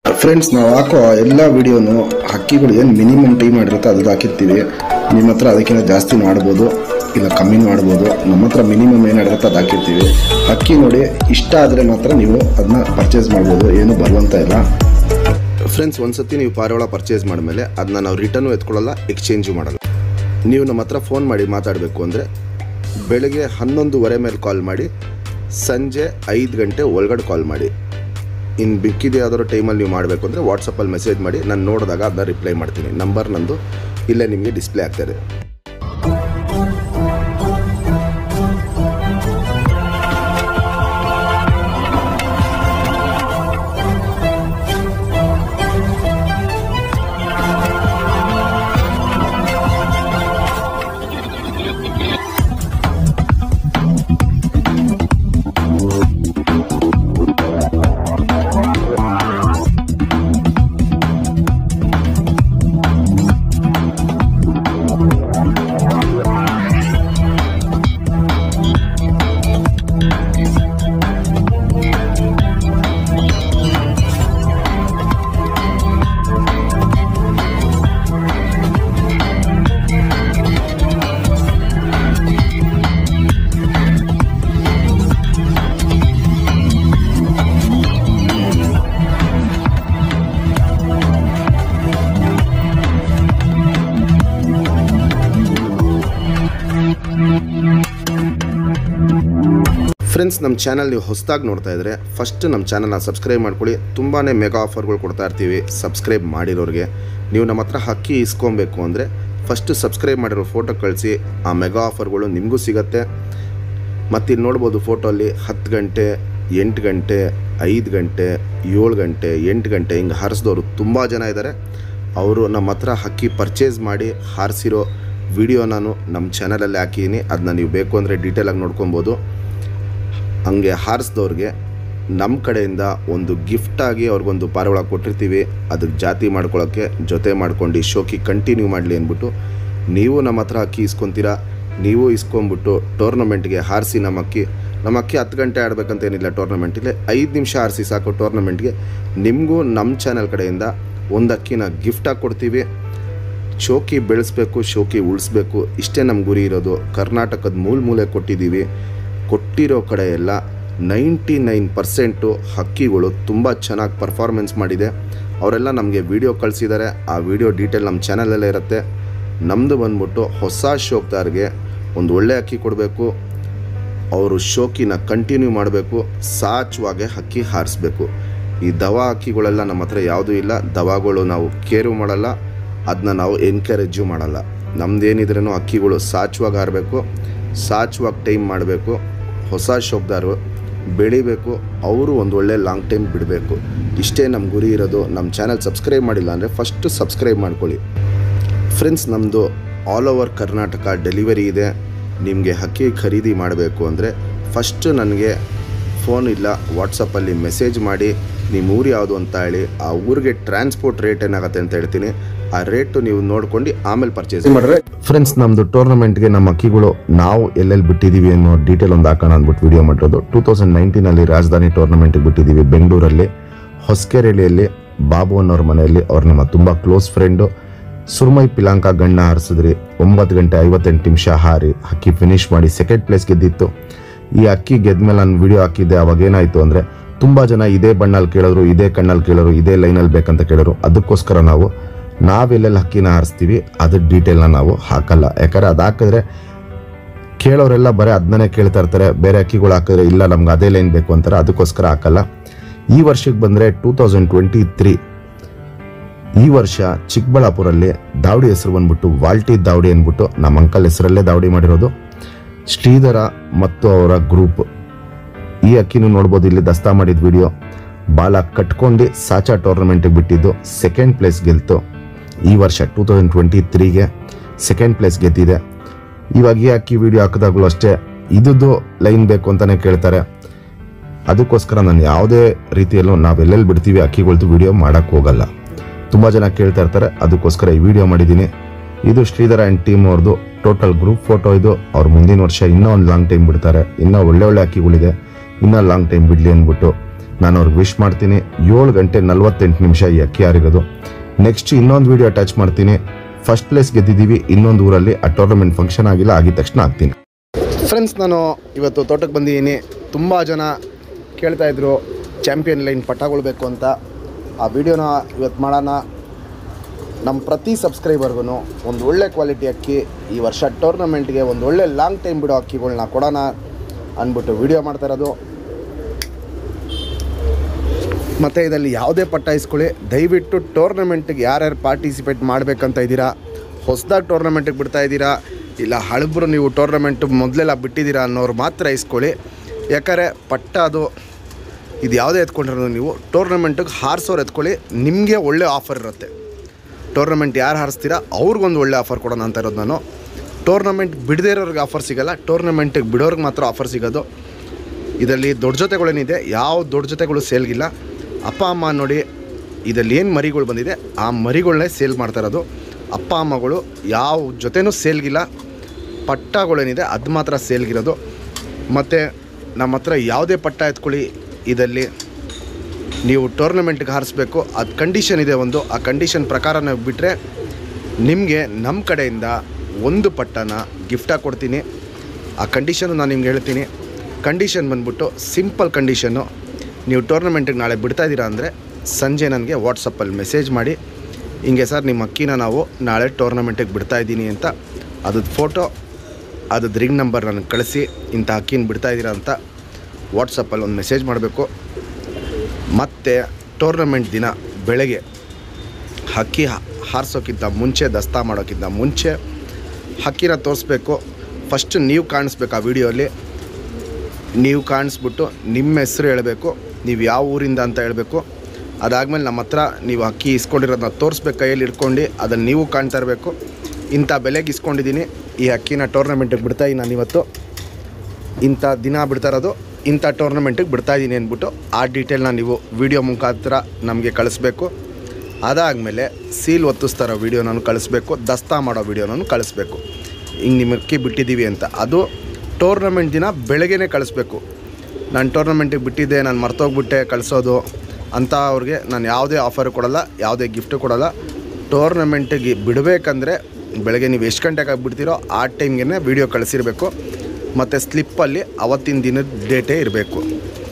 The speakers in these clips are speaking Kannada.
ಫ್ರೆಂಡ್ಸ್, ನಾವು ಹಾಕೋ ಎಲ್ಲ ವಿಡಿಯೋನು ಹಕ್ಕಿಗಳು ಏನು ಮಿನಿಮಮ್ ಟೈಮ್ ಮಾಡಿರುತ್ತೆ ಅದು ಹಾಕಿರ್ತೀವಿ. ನಿಮ್ಮ ಹತ್ರ ಅದಕ್ಕಿಂತ ಜಾಸ್ತಿ ಮಾಡ್ಬೋದು, ಇಲ್ಲ ಕಮ್ಮಿ ಮಾಡ್ಬೋದು. ನಮ್ಮ ಹತ್ರ ಮಿನಿಮಮ್ ಏನಿರುತ್ತೆ ಅದು ಹಾಕಿರ್ತೀವಿ. ಹಕ್ಕಿ ನೋಡಿ ಇಷ್ಟ ಆದರೆ ಮಾತ್ರ ನೀವು ಅದನ್ನ ಪರ್ಚೇಸ್ ಮಾಡ್ಬೋದು, ಏನು ಬರುವಂತ ಇಲ್ಲ. ಫ್ರೆಂಡ್ಸ್, ಒಂದ್ಸತಿ ನೀವು ಪಾರಿವಾಳ ಪರ್ಚೇಸ್ ಮಾಡಿದ್ಮೇಲೆ ಅದನ್ನ ನಾವು ರಿಟರ್ನು ಎತ್ಕೊಳ್ಳಲ್ಲ, ಎಕ್ಸ್ಚೇಂಜು ಮಾಡಲ್ಲ. ನೀವು ನಮ್ಮ ಹತ್ರ ಫೋನ್ ಮಾಡಿ ಮಾತಾಡಬೇಕು ಅಂದರೆ ಬೆಳಗ್ಗೆ 11:15 ಮೇಲೆ ಕಾಲ್ ಮಾಡಿ, ಸಂಜೆ 5 ಗಂಟೆ ಒಳಗಡೆ ಕಾಲ್ ಮಾಡಿ. ಇನ್ನು ಬಿಕ್ಕಿದೆ ಯಾವ್ದಾದ್ರು ಟೈಮಲ್ಲಿ ನೀವು ಮಾಡಬೇಕು ಅಂದರೆ ವಾಟ್ಸಪ್ಪಲ್ಲಿ ಮೆಸೇಜ್ ಮಾಡಿ, ನಾನು ನೋಡಿದಾಗ ಅದನ್ನ ರಿಪ್ಲೈ ಮಾಡ್ತೀನಿ. ನಂಬರ್ ನಂದು ಇಲ್ಲೇ ನಿಮಗೆ ಡಿಸ್ಪ್ಲೇ ಆಗ್ತಾಯಿದೆ. ಫ್ರೆಂಡ್ಸ್, ನಮ್ಮ ಚಾನಲ್ ನೀವು ಹೊಸದಾಗಿ ನೋಡ್ತಾ ಇದ್ದರೆ ಫಸ್ಟ್ ನಮ್ಮ ಚಾನಲ್ನ ಸಬ್ಸ್ಕ್ರೈಬ್ ಮಾಡ್ಕೊಳ್ಳಿ. ತುಂಬಾ ಮೆಗಾ ಆಫರ್ಗಳು ಕೊಡ್ತಾ ಇರ್ತೀವಿ ಸಬ್ಸ್ಕ್ರೈಬ್ ಮಾಡಿರೋರಿಗೆ. ನೀವು ನಮ್ಮ ಹತ್ರ ಹಕ್ಕಿ ಇಸ್ಕೊಬೇಕು ಅಂದರೆ ಫಸ್ಟ್ ಸಬ್ಸ್ಕ್ರೈಬ್ ಮಾಡಿರೋ ಫೋಟೋ ಕಳಿಸಿ, ಆ ಮೆಗಾ ಆಫರ್ಗಳು ನಿಮಗೂ ಸಿಗುತ್ತೆ. ಮತ್ತು ಇಲ್ಲಿ ನೋಡ್ಬೋದು ಫೋಟೋಲ್ಲಿ 10 ಗಂಟೆ, 8 ಗಂಟೆ, 5 ಗಂಟೆ, 7 ಗಂಟೆ, 8 ಗಂಟೆ ಹಿಂಗೆ ಹಾರಿಸಿದವರು ತುಂಬ ಜನ ಇದ್ದಾರೆ. ಅವರು ನಮ್ಮ ಹತ್ರ ಹಕ್ಕಿ ಪರ್ಚೇಸ್ ಮಾಡಿ ಹಾರಿಸಿರೋ ವಿಡಿಯೋ ನಾನು ನಮ್ಮ ಚಾನಲಲ್ಲಿ ಹಾಕಿದ್ದೀನಿ. ಅದನ್ನ ನೀವು ಬೇಕು ಅಂದರೆ ಡೀಟೇಲಾಗಿ ನೋಡ್ಕೊಬೋದು. ಹಂಗೆ ಹಾರಿಸಿದವ್ರಿಗೆ ನಮ್ಮ ಕಡೆಯಿಂದ ಒಂದು ಗಿಫ್ಟಾಗಿ ಅವ್ರಿಗೊಂದು ಪಾರಿವಾಳ ಕೊಟ್ಟಿರ್ತೀವಿ. ಅದಕ್ಕೆ ಜಾತಿ ಮಾಡ್ಕೊಳ್ಳೋಕ್ಕೆ ಜೊತೆ ಮಾಡ್ಕೊಂಡು ಶೋಕಿ ಕಂಟಿನ್ಯೂ ಮಾಡಲಿ ಅಂದ್ಬಿಟ್ಟು ನೀವು ನಮ್ಮ ಹತ್ರ ಅಕ್ಕಿ ಇಸ್ಕೊತೀರಾ. ನೀವು ಇಸ್ಕೊಂಬಿಟ್ಟು ಟೂರ್ನಮೆಂಟ್ಗೆ ಹಾರಿಸಿ ನಮ್ಮ ಅಕ್ಕಿ 10 ಗಂಟೆ ಆಡಬೇಕಂತೇನಿಲ್ಲ. ಟೂರ್ನಮೆಂಟಿಗೆ 5 ನಿಮಿಷ ಹಾರಿಸಿ ಸಾಕು. ಟೂರ್ನಮೆಂಟ್ಗೆ ನಿಮಗೂ ನಮ್ಮ ಚಾನಲ್ ಕಡೆಯಿಂದ ಒಂದು ಅಕ್ಕಿನ ಗಿಫ್ಟಾಗಿ ಕೊಡ್ತೀವಿ. ಶೋಕಿ ಬೆಳೆಸಬೇಕು, ಶೋಕಿ ಉಳಿಸ್ಬೇಕು, ಇಷ್ಟೇ ನಮ್ಮ ಗುರಿ ಇರೋದು. ಕರ್ನಾಟಕದ ಮೂಲೆ ಕೊಟ್ಟಿದ್ದೀವಿ. ಕೊಟ್ಟಿರೋ ಕಡೆ ಎಲ್ಲ 99% ಹಕ್ಕಿಗಳು ತುಂಬ ಚೆನ್ನಾಗಿ ಪರ್ಫಾರ್ಮೆನ್ಸ್ ಮಾಡಿದೆ. ಅವರೆಲ್ಲ ನಮಗೆ ವಿಡಿಯೋ ಕಳಿಸಿದ್ದಾರೆ. ಆ ವಿಡಿಯೋ ಡೀಟೇಲ್ ನಮ್ಮ ಚಾನಲಲ್ಲೇ ಇರುತ್ತೆ. ನಮ್ಮದು ಬಂದ್ಬಿಟ್ಟು ಹೊಸ ಶೋಕ್ದಾರ್ಗೆ ಒಂದು ಒಳ್ಳೆ ಅಕ್ಕಿ ಕೊಡಬೇಕು. ಅವರು ಶೋಕಿನ ಕಂಟಿನ್ಯೂ ಮಾಡಬೇಕು, ಸಾಚುವಾಗೆ ಹಕ್ಕಿ ಹಾರಿಸ್ಬೇಕು. ಈ ದವಾ ಹಕ್ಕಿಗಳೆಲ್ಲ ನಮ್ಮ ಹತ್ರ ಯಾವುದೂ ಇಲ್ಲ. ದವಾಗಳು ನಾವು ಕೇರು ಮಾಡಲ್ಲ, ಅದನ್ನ ನಾವು ಎನ್ಕರೇಜು ಮಾಡಲ್ಲ. ನಮ್ಮದೇನಿದ್ರೂ ಹಕ್ಕಿಗಳು ಸಾಚುವಾಗಿ ಹಾರಬೇಕು, ಸಾಚುವಾಗಿ ಟೈಮ್ ಮಾಡಬೇಕು. ಹೊಸ ಶೋಕ್ದಾರು ಬೆಳಿಬೇಕು, ಅವರು ಒಂದು ಒಳ್ಳೆ ಲಾಂಗ್ ಟೈಮ್ ಬಿಡಬೇಕು. ಇಷ್ಟೇ ನಮ್ಮ ಗುರಿ ಇರೋದು. ನಮ್ಮ ಚಾನಲ್ ಸಬ್ಸ್ಕ್ರೈಬ್ ಮಾಡಿಲ್ಲ ಅಂದರೆ ಫಸ್ಟು ಸಬ್ಸ್ಕ್ರೈಬ್ ಮಾಡ್ಕೊಳ್ಳಿ. ಫ್ರೆಂಡ್ಸ್, ನಮ್ಮದು ಆಲ್ ಓವರ್ ಕರ್ನಾಟಕ ಡೆಲಿವರಿ ಇದೆ. ನಿಮಗೆ ಹಕ್ಕಿ ಖರೀದಿ ಮಾಡಬೇಕು ಅಂದರೆ ಫಸ್ಟು ನನಗೆ ಫೋನ್ ಇಲ್ಲ ವಾಟ್ಸಪ್ಪಲ್ಲಿ ಮೆಸೇಜ್ ಮಾಡಿ ನಿಮ್ಮ ಊರು ಯಾವುದು ಅಂತ ಹೇಳಿ, ಆ ಊರಿಗೆ ಟ್ರಾನ್ಸ್ಪೋರ್ಟ್ ರೇಟ್ ಏನಾಗುತ್ತೆ ಅಂತ ಹೇಳ್ತೀನಿ. ಆ ರೇಟು ನೀವು ನೋಡ್ಕೊಂಡು ಆಮೇಲೆ ಪರ್ಚೇಸ್ ಮಾಡಿದ್ರೆ. ಫ್ರೆಂಡ್ಸ್, ನಮ್ಮದು ಟೂರ್ನಮೆಂಟ್ಗೆ ನಮ್ಮ ಅಕ್ಕಿಗಳು ನಾವು ಎಲ್ಲೆಲ್ಲಿ ಬಿಟ್ಟಿದ್ದೀವಿ ಅನ್ನೋ ಡೀಟೇಲ್ ಒಂದು ಹಾಕೋಣ ಅಂದ್ಬಿಟ್ಟು ವಿಡಿಯೋ ಮಾಡಿರೋದು. 2019 ರಾಜಧಾನಿ ಟೂರ್ನಮೆಂಟಿಗೆ ಬಿಟ್ಟಿದ್ದೀವಿ ಬೆಂಗಳೂರಲ್ಲಿ, ಹೊಸಕೆರೆಹಳ್ಳಿಯಲ್ಲಿ ಬಾಬು ಅನ್ನೋರ ಮನೆಯಲ್ಲಿ. ಅವ್ರು ನಮ್ಮ ತುಂಬ ಕ್ಲೋಸ್ ಫ್ರೆಂಡು. ಸುರ್ಮೈ ಪಿಲಾಂಕ ಗಣ್ಣ ಹಾರಿಸಿದ್ರಿ. 9 ಗಂಟೆ 58 ನಿಮಿಷ ಹಾರಿ ಹಕ್ಕಿ ಫಿನಿಶ್ ಮಾಡಿ ಸೆಕೆಂಡ್ ಪ್ಲೇಸ್ ಗೆದ್ದಿತ್ತು. ಈ ಅಕ್ಕಿ ಗೆದ್ಮೇಲೆ ನಾನು ವಿಡಿಯೋ ಹಾಕಿದ್ದೆ. ಅವಾಗ ಏನಾಯಿತು ಅಂದರೆ ತುಂಬ ಜನ ಇದೇ ಬಣ್ಣಲ್ಲಿ ಕೇಳೋರು, ಇದೇ ಕಣ್ಣಲ್ಲಿ ಕೇಳೋರು, ಇದೇ ಲೈನಲ್ಲಿ ಬೇಕಂತ ಕೇಳೋರು. ಅದಕ್ಕೋಸ್ಕರ ನಾವೆಲ್ಲೆಲ್ಲಿ ಹಕ್ಕಿನ ಹಾರಿಸ್ತೀವಿ ಅದ್ರ ಡೀಟೇಲ್ನ ನಾವು ಹಾಕಲ್ಲ. ಯಾಕಂದರೆ ಅದು ಹಾಕಿದ್ರೆ ಕೇಳೋರೆಲ್ಲ ಬರೀ ಅದನ್ನೇ ಕೇಳ್ತಾ ಇರ್ತಾರೆ. ಬೇರೆ ಅಕ್ಕಿಗಳು ಹಾಕಿದ್ರೆ ಇಲ್ಲ ನಮ್ಗೆ ಅದೇ ಲೈನ್ ಬೇಕು ಅಂತಾರೆ. ಅದಕ್ಕೋಸ್ಕರ ಹಾಕಲ್ಲ. ಈ ವರ್ಷಕ್ಕೆ ಬಂದರೆ 2023 ಈ ವರ್ಷ ಚಿಕ್ಕಬಳ್ಳಾಪುರಲ್ಲಿ ದಾವಡಿ ಹೆಸರು ಬಂದ್ಬಿಟ್ಟು ವಾಲ್ಟಿ ದಾವಡಿ ಅಂದ್ಬಿಟ್ಟು ನಮ್ಮ ಅಂಕಲ್ ಹೆಸರಲ್ಲೇ ದಾವಡಿ ಮಾಡಿರೋದು. ಶ್ರೀಧರ ಮತ್ತು ಅವರ ಗ್ರೂಪ್. ಈ ಅಕ್ಕಿನೂ ನೋಡ್ಬೋದು, ಇಲ್ಲಿ ದಸ್ತಾ ಮಾಡಿದ ವಿಡಿಯೋ. ಬಾಲ ಕಟ್ಕೊಂಡು ಸಾಚಾ ಟೂರ್ನಮೆಂಟಿಗೆ ಬಿಟ್ಟಿದ್ದು, ಸೆಕೆಂಡ್ ಪ್ಲೇಸ್ ಗೆಲ್ತು. ಈ ವರ್ಷ 2023ಗೆ ಸೆಕೆಂಡ್ ಪ್ಲೇಸ್ ಗೆದ್ದಿದೆ. ಇವಾಗ ಈ ಅಕ್ಕಿ ವಿಡಿಯೋ ಹಾಕಿದಾಗಲೂ ಅಷ್ಟೇ ಇದ್ದು ಲೈನ್ ಬೇಕು ಅಂತಲೇ ಕೇಳ್ತಾರೆ. ಅದಕ್ಕೋಸ್ಕರ ನಾನು ಯಾವುದೇ ರೀತಿಯಲ್ಲೂ ನಾವೆಲ್ಲೆಲ್ಲಿ ಬಿಡ್ತೀವಿ ಅಕ್ಕಿಗಳ್ದು ವಿಡಿಯೋ ಮಾಡೋಕ್ಕೆ ಹೋಗಲ್ಲ. ತುಂಬ ಜನ ಕೇಳ್ತಾ ಇರ್ತಾರೆ, ಅದಕ್ಕೋಸ್ಕರ ಈ ವಿಡಿಯೋ ಮಾಡಿದ್ದೀನಿ. ಇದು ಶ್ರೀಧರ ಆ್ಯಂಡ್ ಟೀಮ್ ಅವ್ರದ್ದು ಟೋಟಲ್ ಗ್ರೂಪ್ ಫೋಟೋ. ಇದು ಅವ್ರು ಮುಂದಿನ ವರ್ಷ ಇನ್ನೂ ಒಂದು ಲಾಂಗ್ ಟೈಮ್ ಬಿಡ್ತಾರೆ. ಇನ್ನೂ ಒಳ್ಳೆ ಅಕ್ಕಿಗಳಿದೆ, ಇನ್ನೂ ಲಾಂಗ್ ಟೈಮ್ ಬಿಡಲಿ ಅಂದ್ಬಿಟ್ಟು ನಾನು ಅವ್ರಿಗೆ ವಿಶ್ ಮಾಡ್ತೀನಿ. 7 ಗಂಟೆ 48 ನಿಮಿಷ ಈ ಅಕ್ಕಿ ಹಾರಿರೋದು. ನೆಕ್ಸ್ಟ್ ಇನ್ನೊಂದು ವಿಡಿಯೋ ಅಟ್ಯಾಚ್ ಮಾಡ್ತೀನಿ. ಫಸ್ಟ್ ಪ್ಲೇಸ್ ಗೆದ್ದಿದ್ದೀವಿ ಇನ್ನೊಂದು ಊರಲ್ಲಿ, ಆ ಟೂರ್ನಮೆಂಟ್ ಫಂಕ್ಷನ್ ಆಗಿಲ್ಲ, ಆಗಿದ ತಕ್ಷಣ ಆಗ್ತೀನಿ. ಫ್ರೆಂಡ್ಸ್, ನಾನು ಇವತ್ತು ತೋಟಕ್ಕೆ ಬಂದಿದ್ದೀನಿ. ತುಂಬ ಜನ ಕೇಳ್ತಾಯಿದ್ರು ಚಾಂಪಿಯನ್ ಲೈನ್ ಪಟಾಗಳು ಬೇಕು ಅಂತ. ಆ ವಿಡಿಯೋನ ಇವತ್ತು ಮಾಡೋಣ. ನಮ್ಮ ಪ್ರತಿ ಸಬ್ಸ್ಕ್ರೈಬರ್ಗೂ ಒಂದು ಒಳ್ಳೆ ಕ್ವಾಲಿಟಿ ಅಕ್ಕಿ ಈ ವರ್ಷ ಟೂರ್ನಮೆಂಟ್ಗೆ ಒಂದು ಒಳ್ಳೆ ಲಾಂಗ್ ಟೈಮ್ ಬಿಡೋ ಅಕ್ಕಿಗಳನ್ನ ಕೊಡೋಣ ಅಂದ್ಬಿಟ್ಟು ವಿಡಿಯೋ ಮಾಡ್ತಾ ಇರೋದು. ಮತ್ತು ಇದರಲ್ಲಿ ಯಾವುದೇ ಪಟ್ಟ ಇಸ್ಕೊಳ್ಳಿ, ದಯವಿಟ್ಟು ಟೂರ್ನಮೆಂಟಿಗೆ ಯಾರ್ಯಾರು ಪಾರ್ಟಿಸಿಪೇಟ್ ಮಾಡಬೇಕಂತ ಇದ್ದೀರಾ, ಹೊಸದಾಗಿ ಟೂರ್ನಮೆಂಟಿಗೆ ಬಿಡ್ತಾ ಇದ್ದೀರಾ, ಇಲ್ಲ ಹಳಬ್ರು ನೀವು ಟೂರ್ನಮೆಂಟು ಮೊದಲೆಲ್ಲ ಬಿಟ್ಟಿದ್ದೀರಾ ಅನ್ನೋರು ಮಾತ್ರ ಇಸ್ಕೊಳ್ಳಿ. ಯಾಕಂದರೆ ಪಟ್ಟ ಅದು ಇದು ಯಾವುದೇ ಎತ್ಕೊಂಡಿರೋದು ನೀವು ಟೂರ್ನಮೆಂಟಿಗೆ ಹಾರಿಸೋರು ಎತ್ಕೊಳ್ಳಿ, ನಿಮಗೆ ಒಳ್ಳೆ ಆಫರ್ ಇರುತ್ತೆ. ಟೂರ್ನಮೆಂಟ್ ಯಾರು ಹಾರಿಸ್ತೀರಾ ಅವ್ರಿಗೊಂದು ಒಳ್ಳೆ ಆಫರ್ ಕೊಡೋಣ ಅಂತ ಇರೋದು ನಾನು. ಟೂರ್ನಮೆಂಟ್ ಬಿಡದೇ ಇರೋರಿಗೆ ಆಫರ್ ಸಿಗೋಲ್ಲ, ಟೂರ್ನಮೆಂಟಿಗೆ ಬಿಡೋರಿಗೆ ಮಾತ್ರ ಆಫರ್ ಸಿಗೋದು. ಇದರಲ್ಲಿ ದೊಡ್ಡ ಜೊತೆಗಳೇನಿದೆ, ಯಾವ ದೊಡ್ಡ ಜೊತೆಗಳು ಸೇಲ್ಗಿಲ್ಲ. ಅಪ್ಪ ಅಮ್ಮ ನೋಡಿ, ಇದರಲ್ಲಿ ಏನು ಮರಿಗಳು ಬಂದಿದೆ ಆ ಮರಿಗಳನ್ನೇ ಸೇಲ್ ಮಾಡ್ತಾ ಇರೋದು. ಅಪ್ಪ ಅಮ್ಮಗಳು ಯಾವ ಜೊತೆನೂ ಸೇಲ್ಗಿಲ್ಲ. ಪಟ್ಟಗಳೇನಿದೆ ಅದು ಮಾತ್ರ ಸೇಲ್ಗಿರೋದು. ಮತ್ತು ನಮ್ಮ ಹತ್ರ ಯಾವುದೇ ಪಟ್ಟ ಎತ್ಕೊಳ್ಳಿ, ಇದರಲ್ಲಿ ನೀವು ಟೂರ್ನಮೆಂಟ್ಗೆ ಹಾರಿಸ್ಬೇಕು, ಅದು ಕಂಡೀಷನ್ ಇದೆ ಒಂದು. ಆ ಕಂಡೀಷನ್ ಪ್ರಕಾರ ನಾವು ಬಿಟ್ಟರೆ ನಿಮಗೆ ನಮ್ಮ ಕಡೆಯಿಂದ ಒಂದು ಪಟ್ಟನ ಗಿಫ್ಟಾಗಿ ಕೊಡ್ತೀನಿ. ಆ ಕಂಡೀಷನ್ನು ನಾನು ನಿಮ್ಗೆ ಹೇಳ್ತೀನಿ. ಕಂಡೀಷನ್ ಬಂದ್ಬಿಟ್ಟು ಸಿಂಪಲ್ ಕಂಡೀಷನ್ನು. ನೀವು ಟೂರ್ನಮೆಂಟಿಗೆ ನಾಳೆ ಬಿಡ್ತಾಯಿದ್ದೀರಾ ಅಂದರೆ ಸಂಜೆ ನನಗೆ ವಾಟ್ಸಪ್ಪಲ್ಲಿ ಮೆಸೇಜ್ ಮಾಡಿ, ಹಿಂಗೆ ಸರ್ ನಿಮ್ಮ ಅಕ್ಕಿನ ನಾವು ನಾಳೆ ಟೂರ್ನಮೆಂಟಿಗೆ ಬಿಡ್ತಾಯಿದ್ದೀನಿ ಅಂತ ಅದ್ರದ್ದು ಫೋಟೋ, ಅದ್ರದ್ದು ರಿಂಗ್ ನಂಬರ್ ನನಗೆ ಕಳಿಸಿ, ಇಂಥ ಅಕ್ಕಿನ ಬಿಡ್ತಾಯಿದ್ದೀರಾ ಅಂತ ವಾಟ್ಸಪ್ಪಲ್ಲಿ ಒಂದು ಮೆಸೇಜ್ ಮಾಡಬೇಕು. ಮತ್ತು ಟೂರ್ನಮೆಂಟ್ ದಿನ ಬೆಳಗ್ಗೆ ಹಕ್ಕಿ ಹಾರಿಸೋಕ್ಕಿಂತ ಮುಂಚೆ, ದಸ್ತಾ ಮಾಡೋಕ್ಕಿಂತ ಮುಂಚೆ ಹಕ್ಕಿನ ತೋರಿಸ್ಬೇಕು. ಫಸ್ಟ್ ನೀವು ಕಾಣಿಸ್ಬೇಕು ಆ ವಿಡಿಯೋಲಿ. ನೀವು ಕಾಣಿಸ್ಬಿಟ್ಟು ನಿಮ್ಮ ಹೆಸರು ಹೇಳಬೇಕು, ನೀವು ಯಾವ ಊರಿಂದ ಅಂತ ಹೇಳಬೇಕು. ಅದಾದಮೇಲೆ ನಮ್ಮ ಹತ್ರ ನೀವು ಅಕ್ಕಿ ಇಸ್ಕೊಂಡಿರೋದನ್ನ ತೋರಿಸ್ಬೇಕು, ಕೈಯಲ್ಲಿ ಇಟ್ಕೊಂಡು ಅದನ್ನು ನೀವು ಕಾಣ್ತಾ ಇರಬೇಕು. ಇಂಥ ಬೆಲೆಗೆ ಇಸ್ಕೊಂಡಿದ್ದೀನಿ ಈ ಅಕ್ಕಿನ, ಟೂರ್ನಮೆಂಟಿಗೆ ಬಿಡ್ತಾಯಿದ್ದೀನಿ ನಾನು ಇವತ್ತು, ಇಂಥ ದಿನ ಬಿಡ್ತಾ ಇರೋದು, ಇಂಥ ಟೂರ್ನಮೆಂಟಿಗೆ ಬಿಡ್ತಾಯಿದ್ದೀನಿ ಅಂದ್ಬಿಟ್ಟು ಆ ಡೀಟೇಲ್ನ ನೀವು ವಿಡಿಯೋ ಮುಖಾಂತರ ನಮಗೆ ಕಳಿಸ್ಬೇಕು. ಅದಾದಮೇಲೆ ಸೀಲ್ ಒತ್ತಿಸ್ತಾರೋ ವಿಡಿಯೋ ನಾನು ಕಳಿಸ್ಬೇಕು, ದಸ್ತಾ ಮಾಡೋ ವಿಡಿಯೋ ನಾನು ಕಳಿಸ್ಬೇಕು. ಹಿಂಗೆ ನಿಮ್ಮ ಅಕ್ಕಿ ಬಿಟ್ಟಿದ್ದೀವಿ ಅಂತ. ಅದು ಟೂರ್ನಮೆಂಟ್ ದಿನ ಬೆಳಗ್ಗೆನೇ ಕಳಿಸ್ಬೇಕು. ನಾನು ಟೂರ್ನಮೆಂಟಿಗೆ ಬಿಟ್ಟಿದ್ದೆ, ನಾನು ಮರ್ತೋಗ್ಬಿಟ್ಟೆ ಕಳಿಸೋದು ಅಂತ ಅವ್ರಿಗೆ ನಾನು ಯಾವುದೇ ಆಫರ್ ಕೊಡೋಲ್ಲ, ಯಾವುದೇ ಗಿಫ್ಟು ಕೊಡೋಲ್ಲ. ಟೂರ್ನಮೆಂಟಿಗೆ ಬಿಡಬೇಕಂದ್ರೆ ಬೆಳಗ್ಗೆ ನೀವು ಎಷ್ಟು ಗಂಟೆಗೆ ಬಿಡ್ತೀರೋ ಆ ಟೈಮ್ಗೆ ವಿಡಿಯೋ ಕಳಿಸಿರಬೇಕು. ಮತ್ತು ಸ್ಲಿಪ್ಪಲ್ಲಿ ಅವತ್ತಿನ ದಿನದ ಡೇಟೇ ಇರಬೇಕು,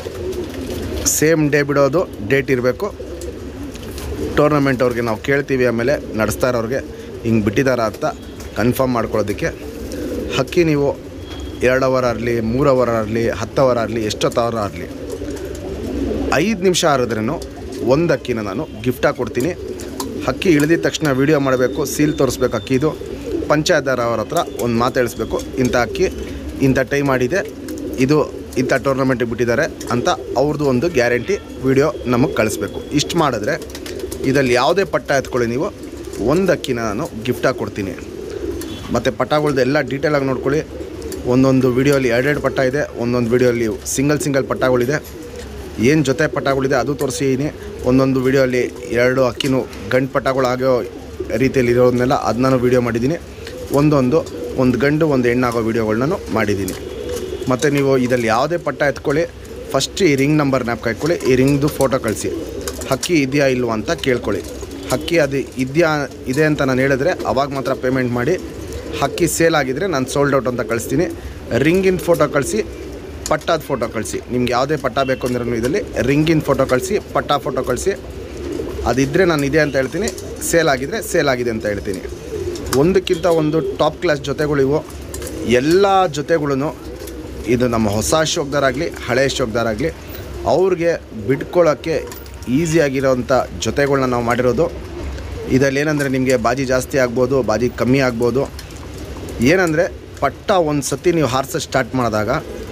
ಸೇಮ್ ಡೇ ಬಿಡೋದು ಡೇಟ್ ಇರಬೇಕು. ಟೂರ್ನಮೆಂಟ್ ಅವ್ರಿಗೆ ನಾವು ಕೇಳ್ತೀವಿ, ಆಮೇಲೆ ನಡೆಸ್ತಾ ಇರೋರಿಗೆ ಹಿಂಗೆ ಬಿಟ್ಟಿದ್ದಾರ ಅಂತ ಕನ್ಫರ್ಮ್ ಮಾಡ್ಕೊಳ್ಳೋದಕ್ಕೆ. ಹಕ್ಕಿ ನೀವು 2 ಅವರ್ ಆಗಲಿ, 3 ಅವರ್ ಆಗಲಿ, 10 ಅವರ್ ಆಗಲಿ, ಎಷ್ಟೊತ್ತಾರು ಆಗಲಿ, 5 ನಿಮಿಷ ಆರಿದ್ರೂ ಒಂದು ಅಕ್ಕಿನ ನಾನು ಗಿಫ್ಟಾಗಿ ಕೊಡ್ತೀನಿ. ಹಕ್ಕಿ ಇಳಿದಿದ ತಕ್ಷಣ ವೀಡಿಯೋ ಮಾಡಬೇಕು, ಸೀಲ್ ತೋರಿಸ್ಬೇಕು ಅಕ್ಕಿದು. ಪಂಚಾಯತ್ದಾರ ಅವ್ರ ಹತ್ರ ಒಂದು ಮಾತು ಹೇಳಿಸ್ಬೇಕು, ಇಂಥ ಅಕ್ಕಿ ಇಂಥ ಟೈಮ್ ಆಡಿದೆ, ಇದು ಇಂಥ ಟೂರ್ನಮೆಂಟಿಗೆ ಬಿಟ್ಟಿದ್ದಾರೆ ಅಂತ ಅವ್ರದ್ದು ಒಂದು ಗ್ಯಾರಂಟಿ ವೀಡಿಯೋ ನಮಗೆ ಕಳಿಸ್ಬೇಕು. ಇಷ್ಟು ಮಾಡಿದ್ರೆ ಇದರಲ್ಲಿ ಯಾವುದೇ ಪಟ್ಟ ಎತ್ಕೊಳ್ಳಿ ನೀವು, ಒಂದು ಅಕ್ಕಿನ ನಾನು ಗಿಫ್ಟಾಗಿ ಕೊಡ್ತೀನಿ. ಮತ್ತು ಪಟ್ಟಗಳದ್ದು ಎಲ್ಲ ಡೀಟೇಲಾಗಿ ನೋಡ್ಕೊಳ್ಳಿ. ಒಂದೊಂದು ವೀಡಿಯೋಲಿ 2 ಪಟ್ಟ ಇದೆ, ಒಂದೊಂದು ವೀಡಿಯೋಲಿ ಸಿಂಗಲ್ ಪಟ್ಟಗಳಿದೆ. ಏನು ಜೊತೆ ಪಟ್ಟಗಳಿದೆ ಅದು ತೋರಿಸಿದ್ದೀನಿ. ಒಂದೊಂದು ವೀಡಿಯೋಲಿ 2 ಅಕ್ಕಿನೂ ಗಂಡು ಪಟ್ಟಗಳಾಗೋ ರೀತಿಯಲ್ಲಿ ಇರೋದನ್ನೆಲ್ಲ ಅದನ್ನೂ ವೀಡಿಯೋ ಮಾಡಿದ್ದೀನಿ. ಒಂದು ಗಂಡು ಒಂದು ಹೆಣ್ಣಾಗೋ ವೀಡಿಯೋಗಳನ್ನ ಮಾಡಿದ್ದೀನಿ. ಮತ್ತು ನೀವು ಇದರಲ್ಲಿ ಯಾವುದೇ ಪಟ್ಟ ಎತ್ಕೊಳ್ಳಿ, ಫಸ್ಟ್ ಈ ರಿಂಗ್ ನಂಬರ್ ಜ್ಞಾಪಕ ಇಟ್ಕೊಳ್ಳಿ, ಈ ರಿಂಗ್ದು ಫೋಟೋ ಕಳಿಸಿ. ಹಕ್ಕಿ ಇದೆಯಾ ಇಲ್ವಾ ಅಂತ ಕೇಳ್ಕೊಳ್ಳಿ. ಹಕ್ಕಿ ಅದು ಇದೆ ಅಂತ ನಾನು ಹೇಳಿದ್ರೆ ಅವಾಗ ಮಾತ್ರ ಪೇಮೆಂಟ್ ಮಾಡಿ. ಹಕ್ಕಿ ಸೇಲ್ ಆಗಿದ್ದರೆ ನಾನು ಸೋಲ್ಡ್ ಔಟ್ ಅಂತ ಕಳಿಸ್ತೀನಿ. ರಿಂಗಿನ ಫೋಟೋ ಕಳಿಸಿ, ಪಟ್ಟದ ಫೋಟೋ ಕಳಿಸಿ. ನಿಮ್ಗೆ ಯಾವುದೇ ಪಟ್ಟ ಬೇಕು ಅಂದ್ರೂ ಇದರಲ್ಲಿ ರಿಂಗಿನ ಫೋಟೋ ಕಳಿಸಿ, ಪಟ್ಟ ಫೋಟೋ ಕಳಿಸಿ. ಅದಿದ್ದರೆ ನಾನು ಇದೆ ಅಂತ ಹೇಳ್ತೀನಿ, ಸೇಲ್ ಆಗಿದ್ದರೆ ಸೇಲ್ ಆಗಿದೆ ಅಂತ ಹೇಳ್ತೀನಿ. ಒಂದಕ್ಕಿಂತ ಒಂದು ಟಾಪ್ ಕ್ಲಾಸ್ ಜೊತೆಗಳಿವು. ಎಲ್ಲ ಜೊತೆಗಳೂ ಇದು ನಮ್ಮ ಹೊಸ ಶೋಕ್ದಾರಾಗಲಿ ಹಳೆ ಶೋಕ್ದಾರಾಗಲಿ ಅವ್ರಿಗೆ ಬಿಟ್ಕೊಳ್ಳೋಕ್ಕೆ ಈಸಿಯಾಗಿರೋವಂಥ ಜೊತೆಗಳನ್ನ ನಾವು ಮಾಡಿರೋದು. ಇದರಲ್ಲಿ ಏನಂದರೆ ನಿಮಗೆ ಬಾಜಿ ಜಾಸ್ತಿ ಆಗ್ಬೋದು, ಬಾಜಿ ಕಮ್ಮಿ ಆಗ್ಬೋದು. ಏನಂದರೆ ಪಟ್ಟ ಒಂದು ಸತಿ ನೀವು ಹಾರಿಸೋ ಸ್ಟಾರ್ಟ್ ಮಾಡಿದಾಗ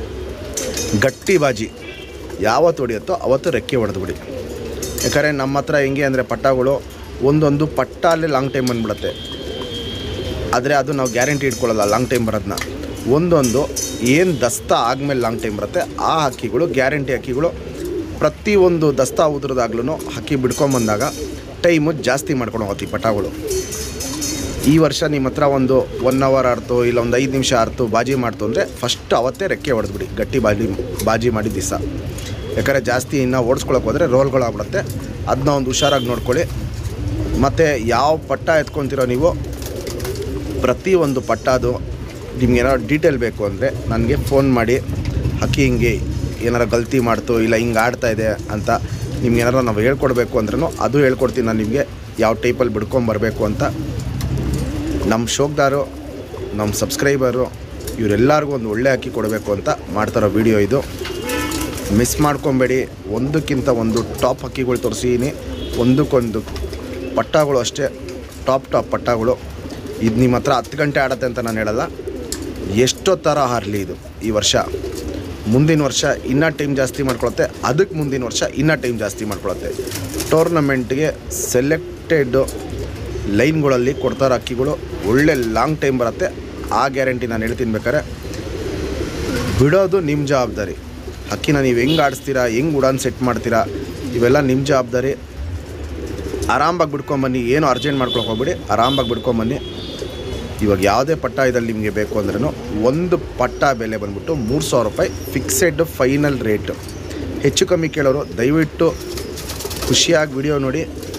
ಗಟ್ಟಿ ಬಾಜಿ ಯಾವತ್ತು ಹೊಡೆಯುತ್ತೋ ಅವತ್ತು ರೆಕ್ಕೆ ಹೊಡೆದ್ಬಿಡಿ. ಯಾಕಂದರೆ ನಮ್ಮ ಹತ್ರ ಹೆಂಗೆ ಅಂದರೆ ಪಟ್ಟಗಳು ಒಂದೊಂದು ಪಟ್ಟ ಅಲ್ಲೇ ಲಾಂಗ್ ಟೈಮ್ ಬಂದುಬಿಡುತ್ತೆ. ಆದರೆ ಅದು ನಾವು ಗ್ಯಾರಂಟಿ ಇಟ್ಕೊಳ್ಳೋಲ್ಲ ಲಾಂಗ್ ಟೈಮ್ ಬರೋದನ್ನ. ಒಂದೊಂದು ಏನು ದಸ್ತಾ ಆದಮೇಲೆ ಲಾಂಗ್ ಟೈಮ್ ಬರುತ್ತೆ ಆ ಹಕ್ಕಿಗಳು ಗ್ಯಾರಂಟಿ ಹಕ್ಕಿಗಳು. ಪ್ರತಿಯೊಂದು ದಸ್ತಾ ಉದ್ರದಾಗ್ಲೂ ಹಕ್ಕಿ ಬಿಡ್ಕೊಂಬಂದಾಗ ಟೈಮು ಜಾಸ್ತಿ ಮಾಡ್ಕೊಂಡು ಹೋಗ್ತೀವಿ ಪಟ್ಟಗಳು. ಈ ವರ್ಷ ನಿಮ್ಮ ಹತ್ರ ಒಂದು 1 ಅವರ್ ಆಡ್ತು, ಇಲ್ಲ ಒಂದು 5 ನಿಮಿಷ ಆಡ್ತು, ಬಾಜಿ ಮಾಡ್ತು ಅಂದರೆ ಫಸ್ಟ್ ಅವತ್ತೇ ರೆಕ್ಕೆ ಹೊಡೆದ್ಬಿಡಿ ಗಟ್ಟಿ ಬಾಜಿ ಮಾಡಿದ ದಿವಸ. ಯಾಕಂದರೆ ಜಾಸ್ತಿ ಇನ್ನೂ ಓಡಿಸ್ಕೊಳಕ್ಕೆ ಹೋದರೆ ರೋಲ್ಗಳಾಗ್ಬಿಡುತ್ತೆ. ಅದನ್ನ ಒಂದು ಹುಷಾರಾಗಿ ನೋಡ್ಕೊಳ್ಳಿ. ಮತ್ತು ಯಾವ ಪಟ್ಟ ಎತ್ಕೊತೀರೋ ನೀವು ಪ್ರತಿಯೊಂದು ಪಟ್ಟದು ನಿಮ್ಗೆ ಏನಾದ್ರು ಡೀಟೇಲ್ ಬೇಕು ಅಂದರೆ ನನಗೆ ಫೋನ್ ಮಾಡಿ, ಹಕ್ಕಿ ಹಿಂಗೆ ಏನಾರು ಗಲ್ತಿ ಮಾಡ್ತು ಇಲ್ಲ ಹಿಂಗೆ ಆಡ್ತಾಯಿದೆ ಅಂತ ನಿಮ್ಗೆ ಏನಾರು ನಾವು ಹೇಳ್ಕೊಡ್ಬೇಕು ಅಂದ್ರೂ ಅದು ಹೇಳ್ಕೊಡ್ತೀನಿ ನಾನು ನಿಮಗೆ, ಯಾವ ಟೈಪಲ್ಲಿ ಬಿಡ್ಕೊಂಬರ್ಬೇಕು ಅಂತ. ನಮ್ಮ ಶೋಕ್ದಾರು, ನಮ್ಮ ಸಬ್ಸ್ಕ್ರೈಬರು ಇವರೆಲ್ಲರಿಗೂ ಒಂದು ಒಳ್ಳೆ ಹಕ್ಕಿ ಕೊಡಬೇಕು ಅಂತ ಮಾಡ್ತಾರೋ ವಿಡಿಯೋ ಇದು. ಮಿಸ್ ಮಾಡ್ಕೊಬೇಡಿ. ಒಂದಕ್ಕಿಂತ ಒಂದು ಟಾಪ್ ಹಕ್ಕಿಗಳು ತೋರಿಸಿದ್ದೀನಿ. ಒಂದಕ್ಕೊಂದು ಪಟ್ಟಗಳು ಅಷ್ಟೇ ಟಾಪ್ ಪಟ್ಟಗಳು. ಇದು ನಿಮ್ಮ ಹತ್ರ 10 ಗಂಟೆ ಆಡತ್ತೆ ಅಂತ ನಾನು ಹೇಳಲ್ಲ. ಎಷ್ಟೋ ಥರ ಹಾರಲಿ ಇದು ಈ ವರ್ಷ, ಮುಂದಿನ ವರ್ಷ ಇನ್ನೂ ಟೈಮ್ ಜಾಸ್ತಿ ಮಾಡ್ಕೊಳುತ್ತೆ, ಅದಕ್ಕೆ ಮುಂದಿನ ವರ್ಷ ಇನ್ನೂ ಟೈಮ್ ಜಾಸ್ತಿ ಮಾಡ್ಕೊಳುತ್ತೆ. ಟೂರ್ನಮೆಂಟ್ಗೆ ಸೆಲೆಕ್ಟೆಡ್ ಲೈನ್ಗಳಲ್ಲಿ ಕೊಡ್ತಾರೋ ಅಕ್ಕಿಗಳು ಒಳ್ಳೆ ಲಾಂಗ್ ಟೈಮ್ ಬರುತ್ತೆ, ಆ ಗ್ಯಾರಂಟಿ ನಾನು ಹೇಳ್ತೀನಿ. ಬೇಕಾದ್ರೆ ಬಿಡೋದು ನಿಮ್ಮ ಜವಾಬ್ದಾರಿ. ಹಕ್ಕಿನ ನೀವು ಹೆಂಗೆ ಆಡಿಸ್ತೀರಾ, ಹೆಂಗೆ ಉಡಾನ್ ಸೆಟ್ ಮಾಡ್ತೀರಾ, ಇವೆಲ್ಲ ನಿಮ್ಮ ಜವಾಬ್ದಾರಿ. ಆರಾಮಾಗಿ ಬಿಡ್ಕೊಂಬನ್ನಿ, ಏನು ಅರ್ಜೆಂಟ್ ಮಾಡ್ಕೊಳಕ್ಕೆ ಹೋಗ್ಬಿಡಿ, ಆರಾಮಾಗಿ ಬಿಡ್ಕೊಂಬನ್ನಿ. ಇವಾಗ ಯಾವುದೇ ಪಟ್ಟ ಇದಲ್ಲಿ ನಿಮಗೆ ಬೇಕು ಅಂದ್ರೂ ಒಂದು ಪಟ್ಟ ಬೆಲೆ ಬಂದ್ಬಿಟ್ಟು 3000 ರೂಪಾಯಿ ಫಿಕ್ಸೆಡ್ ಫೈನಲ್ ರೇಟು. ಹೆಚ್ಚು ಕಮ್ಮಿ ಕೇಳೋರು ದಯವಿಟ್ಟು ಖುಷಿಯಾಗಿ ವಿಡಿಯೋ ನೋಡಿ,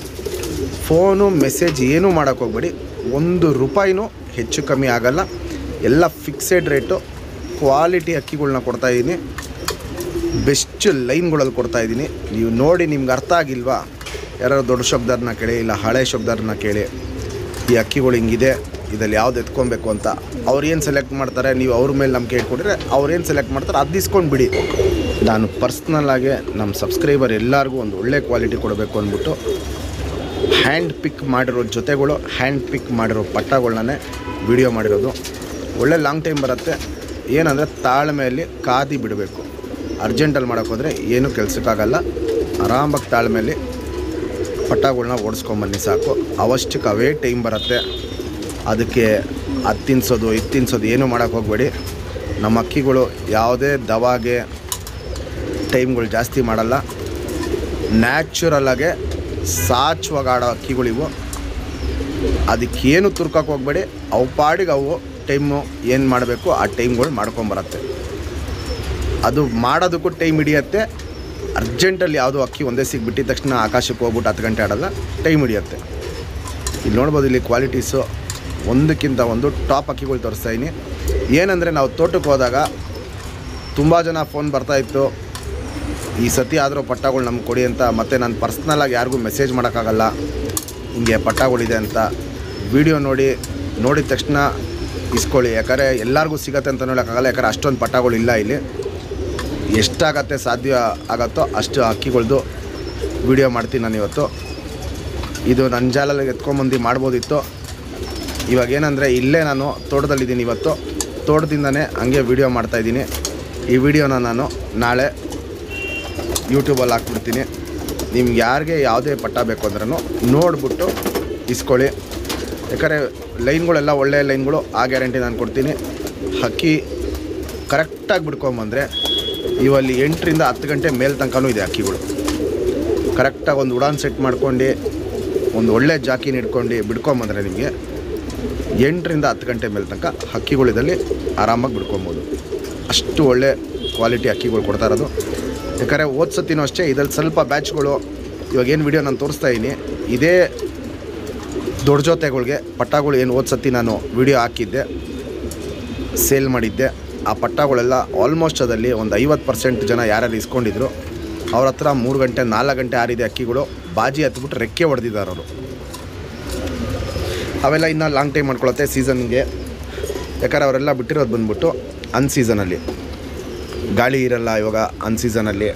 ಫೋನು ಮೆಸೇಜ್ ಏನೂ ಮಾಡೋಕ್ಕೆ ಹೋಗ್ಬೇಡಿ. 1 ರೂಪಾಯಿನೂ ಹೆಚ್ಚು ಕಮ್ಮಿ ಆಗೋಲ್ಲ, ಎಲ್ಲ ಫಿಕ್ಸೆಡ್ ರೇಟು. ಕ್ವಾಲಿಟಿ ಅಕ್ಕಿಗಳ್ನ ಕೊಡ್ತಾಯಿದ್ದೀನಿ, ಬೆಸ್ಟ್ ಲೈನ್ಗಳಲ್ಲಿ ಕೊಡ್ತಾಯಿದ್ದೀನಿ. ನೀವು ನೋಡಿ ನಿಮ್ಗೆ ಅರ್ಥ ಆಗಿಲ್ವಾ, ಯಾರು ದೊಡ್ಡ ಶಬ್ದಾರನ್ನ ಕೇಳಿ ಇಲ್ಲ ಹಳೆ ಶಬ್ದಾರನ್ನ ಕೇಳಿ, ಈ ಅಕ್ಕಿಗಳು ಹಿಂಗಿದೆ, ಇದರಲ್ಲಿ ಯಾವ್ದು ಎತ್ಕೊಬೇಕು ಅಂತ ಅವ್ರು ಏನು ಸೆಲೆಕ್ಟ್ ಮಾಡ್ತಾರೆ, ನೀವು ಅವ್ರ ಮೇಲೆ ನಂಬಿಕೆ ಇಟ್ಕೊಂಡಿದ್ರೆ ಅವ್ರೇನು ಸೆಲೆಕ್ಟ್ ಮಾಡ್ತಾರೆ ಅದು ಇಸ್ಕೊಂಡು ಬಿಡಿ. ನಾನು ಪರ್ಸ್ನಲ್ಲಾಗಿ ನಮ್ಮ ಸಬ್ಸ್ಕ್ರೈಬರ್ ಎಲ್ಲರಿಗೂ ಒಂದು ಒಳ್ಳೆ ಕ್ವಾಲಿಟಿ ಕೊಡಬೇಕು ಅಂದ್ಬಿಟ್ಟು ಹ್ಯಾಂಡ್ ಪಿಕ್ ಮಾಡಿರೋ ಜೊತೆಗಳು, ಹ್ಯಾಂಡ್ ಪಿಕ್ ಮಾಡಿರೋ ಪಟ್ಟಗಳನ್ನೇ ವಿಡಿಯೋ ಮಾಡಿರೋದು. ಒಳ್ಳೆ ಲಾಂಗ್ ಟೈಮ್ ಬರುತ್ತೆ. ಏನಂದರೆ ತಾಳ್ಮೆಯಲ್ಲಿ ಕಾದಿ ಬಿಡಬೇಕು. ಅರ್ಜೆಂಟಲ್ಲಿ ಮಾಡೋಕ್ಕೋದ್ರೆ ಏನೂ ಕೆಲಸಕ್ಕಾಗಲ್ಲ. ಆರಾಮಾಗಿ ತಾಳ್ಮೆಯಲ್ಲಿ ಪಟ್ಟಗಳನ್ನ ಓಡಿಸ್ಕೊಂಬನ್ನಿ ಸಾಕು. ಅವಶ್ಯಕ್ಕೆ ಅವೇ ಟೈಮ್ ಬರುತ್ತೆ. ಅದಕ್ಕೆ ಅದು ತಿನ್ನಿಸೋದು ಇದು ತಿನ್ನಿಸೋದು ಏನೂ ಮಾಡೋಕ್ಕೆ ಹೋಗಬೇಡಿ. ನಮ್ಮ ಅಕ್ಕಿಗಳು ಯಾವುದೇ ದವಾಗೆ ಟೈಮ್ಗಳು ಜಾಸ್ತಿ ಮಾಡಲ್ಲ. ನ್ಯಾಚುರಲಾಗೆ ಸಾಚುವಾಗಿ ಆಡೋ ಅಕ್ಕಿಗಳಿವು. ಅದಕ್ಕೇನು ತುರ್ಕಕ್ಕೆ ಹೋಗಬೇಡಿ. ಅವು ಪಾಡಿಗೆ ಅವು ಟೈಮು ಏನು ಮಾಡಬೇಕು ಆ ಟೈಮ್ಗಳು ಮಾಡ್ಕೊಂಬರತ್ತೆ. ಅದು ಮಾಡೋದಕ್ಕೂ ಟೈಮ್ ಹಿಡಿಯುತ್ತೆ. ಅರ್ಜೆಂಟಲ್ಲಿ ಯಾವುದೋ ಅಕ್ಕಿ ಒಂದೇ ಸಿಗ್ಬಿಟ್ಟಿದ ತಕ್ಷಣ ಆಕಾಶಕ್ಕೆ ಹೋಗ್ಬಿಟ್ಟು 10 ಗಂಟೆ ಆಡೋಲ್ಲ, ಟೈಮ್ ಹಿಡಿಯುತ್ತೆ. ಇಲ್ಲಿ ನೋಡ್ಬೋದು, ಇಲ್ಲಿ ಕ್ವಾಲಿಟೀಸು ಒಂದಕ್ಕಿಂತ ಒಂದು ಟಾಪ್ ಅಕ್ಕಿಗಳು ತೋರಿಸ್ತಾಯಿನಿ. ಏನಂದರೆ ನಾವು ತೋಟಕ್ಕೆ ಹೋದಾಗ ತುಂಬ ಜನ ಫೋನ್ ಬರ್ತಾಯಿತ್ತು, ಈ ಸತಿ ಆದರೂ ಪಟ್ಟಗಳು ನಮ್ಗೆ ಕೊಡಿ ಅಂತ. ಮತ್ತು ನಾನು ಪರ್ಸ್ನಲಾಗಿ ಯಾರಿಗೂ ಮೆಸೇಜ್ ಮಾಡೋಕ್ಕಾಗಲ್ಲ ಹಿಂಗೆ ಪಟ್ಟಗಳಿದೆ ಅಂತ. ವಿಡಿಯೋ ನೋಡಿದ ತಕ್ಷಣ ಇಸ್ಕೊಳ್ಳಿ. ಯಾಕಂದರೆ ಎಲ್ಲರಿಗೂ ಸಿಗತ್ತೆ ಅಂತ ನೋಡೋಕ್ಕಾಗಲ್ಲ, ಯಾಕಂದರೆ ಅಷ್ಟೊಂದು ಪಟ್ಟಗಳು ಇಲ್ಲ ಇಲ್ಲಿ. ಎಷ್ಟಾಗತ್ತೆ ಸಾಧ್ಯ ಆಗತ್ತೋ ಅಷ್ಟು ಅಕ್ಕಿಗಳ್ದು ವಿಡಿಯೋ ಮಾಡ್ತೀನಿ ನಾನು ಇವತ್ತು. ಇದು ನನ್ನ ಚಾನಲ್ಗೆ ಎತ್ಕೊಂಬಂದು ಮಾಡ್ಬೋದಿತ್ತು. ಇವಾಗ ಏನಂದರೆ ಇಲ್ಲೇ ನಾನು ತೋಟದಲ್ಲಿದ್ದೀನಿ. ಇವತ್ತು ತೋಟದಿಂದನೇ ಹಂಗೆ ವಿಡಿಯೋ ಮಾಡ್ತಾಯಿದ್ದೀನಿ. ಈ ವಿಡಿಯೋನ ನಾನು ನಾಳೆ ಯೂಟ್ಯೂಬಲ್ಲಿ ಹಾಕ್ಬಿಡ್ತೀನಿ. ನಿಮ್ಗೆ ಯಾರಿಗೆ ಯಾವುದೇ ಪಟ್ಟ ಬೇಕು ಅಂದ್ರೂ ನೋಡಿಬಿಟ್ಟು ಇಸ್ಕೊಳ್ಳಿ. ಯಾಕಂದರೆ ಲೈನ್ಗಳೆಲ್ಲ ಒಳ್ಳೆಯ ಲೈನ್ಗಳು, ಆ ಗ್ಯಾರಂಟಿ ನಾನು ಕೊಡ್ತೀನಿ. ಹಕ್ಕಿ ಕರೆಕ್ಟಾಗಿ ಬಿಡ್ಕೊಂಬಂದರೆ ಇವಲ್ಲಿ 8ರಿಂದ 10 ಗಂಟೆ ಮೇಲೆ ತನಕನೂ ಇದೆ ಅಕ್ಕಿಗಳು. ಕರೆಕ್ಟಾಗಿ ಒಂದು ಉಡಾನ್ ಸೆಟ್ ಮಾಡ್ಕೊಂಡು ಒಂದು ಒಳ್ಳೆ ಜಾಕಿನ ಇಟ್ಕೊಂಡು ಬಿಡ್ಕೊಂಬಂದರೆ ನಿಮಗೆ 8ರಿಂದ 10 ಗಂಟೆ ಮೇಲೆ ತನಕ ಹಕ್ಕಿಗಳಿದಲ್ಲಿ ಆರಾಮಾಗಿ ಬಿಡ್ಕೊಬೋದು. ಅಷ್ಟು ಒಳ್ಳೆ ಕ್ವಾಲಿಟಿ ಅಕ್ಕಿಗಳು ಕೊಡ್ತಾ ಇರೋದು. ಯಾಕಂದರೆ ಓದ್ಸತ್ತಿನೂ ಅಷ್ಟೇ ಇದರಲ್ಲಿ ಸ್ವಲ್ಪ ಬ್ಯಾಚ್ಗಳು ಇವಾಗೇನು ವಿಡಿಯೋ ನಾನು ತೋರಿಸ್ತಾ ಇದ್ದೀನಿ, ಇದೇ ದೊಡ್ಡ ಜೊತೆಗಳಿಗೆ ಪಟ್ಟಗಳು ಏನು ಓದ್ಸತ್ತಿ ನಾನು ವಿಡಿಯೋ ಹಾಕಿದ್ದೆ, ಸೇಲ್ ಮಾಡಿದ್ದೆ. ಆ ಪಟ್ಟಗಳೆಲ್ಲ ಆಲ್ಮೋಸ್ಟ್ ಅದಲ್ಲಿ ಒಂದು 50% ಜನ ಯಾರ್ಯಾರು ಇಸ್ಕೊಂಡಿದ್ರು ಅವ್ರ ಹತ್ರ 3 ಗಂಟೆ 4 ಗಂಟೆ ಆರಿದೆ ಅಕ್ಕಿಗಳು. ಬಾಜಿ ಹತ್ಬಿಟ್ಟು ರೆಕ್ಕೆ ಹೊಡೆದಿದ್ದಾರೆ ಅವರು. ಅವೆಲ್ಲ ಇನ್ನೂ ಲಾಂಗ್ ಟೈಮ್ ಮಾಡ್ಕೊಳುತ್ತೆ ಸೀಸನ್ಗೆ. ಯಾಕಂದರೆ ಅವರೆಲ್ಲ ಬಿಟ್ಟಿರೋದು ಬಂದ್ಬಿಟ್ಟು ಅನ್ಸೀಸನಲ್ಲಿ, ಗಾಳಿ ಇರಲ್ಲ ಇವಾಗ ಅನ್ಸೀಸನಲ್ಲಿ.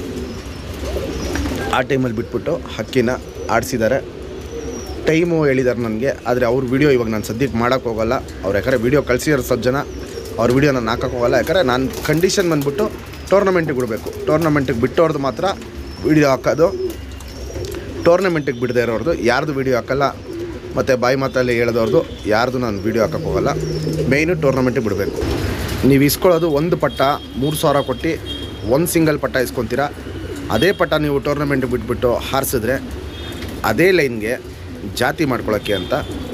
ಆ ಟೈಮಲ್ಲಿ ಬಿಟ್ಬಿಟ್ಟು ಹಕ್ಕಿನ ಆಡಿಸಿದ್ದಾರೆ. ಟೈಮು ಹೇಳಿದ್ದಾರೆ ನನಗೆ, ಆದರೆ ಅವ್ರ ವಿಡಿಯೋ ಇವಾಗ ನಾನು ಸದ್ಯಕ್ಕೆ ಮಾಡೋಕ್ಕೆ ಹೋಗೋಲ್ಲ. ಅವ್ರು ಯಾಕಂದರೆ ವಿಡಿಯೋ ಕಳಿಸಿರೋ ಸ್ವಲ್ಪ ಜನ, ಅವ್ರ ವಿಡಿಯೋ ನಾನು ಹಾಕೋಕ್ಕೆ ಹೋಗೋಲ್ಲ. ಯಾಕಂದರೆ ನಾನು ಕಂಡೀಷನ್ ಬಂದುಬಿಟ್ಟು ಟೂರ್ನಮೆಂಟಿಗೆ ಬಿಡಬೇಕು. ಟೂರ್ನಮೆಂಟಿಗೆ ಬಿಟ್ಟವ್ರದ್ದು ಮಾತ್ರ ವಿಡಿಯೋ ಹಾಕೋದು. ಟೂರ್ನಮೆಂಟಿಗೆ ಬಿಡದೇ ಇರೋರ್ದು ಯಾರ್ದು ವಿಡಿಯೋ ಹಾಕಲ್ಲ. ಮತ್ತು ಬಾಯಿ ಮಾತಲ್ಲಿ ಹೇಳಿದವ್ರದ್ದು ಯಾರ್ದು ನಾನು ವಿಡಿಯೋ ಹಾಕೋಕ್ಕೆ ಹೋಗೋಲ್ಲ. ಮೇಯ್ನು ಟೂರ್ನಮೆಂಟಿಗೆ ಬಿಡಬೇಕು. ನೀವು ಇಸ್ಕೊಳ್ಳೋದು ಒಂದು ಪಟ್ಟ 3000 ಕೊಟ್ಟು ಒಂದು ಸಿಂಗಲ್ ಪಟ್ಟ ಇಸ್ಕೊತೀರಾ. ಅದೇ ಪಟ್ಟ ನೀವು ಟೂರ್ನಮೆಂಟಿಗೆ ಬಿಟ್ಬಿಟ್ಟು ಹಾರಿಸಿದ್ರೆ ಅದೇ ಲೈನ್ಗೆ ಜಾತಿ ಮಾಡ್ಕೊಳ್ಳೋಕ್ಕೆ ಅಂತ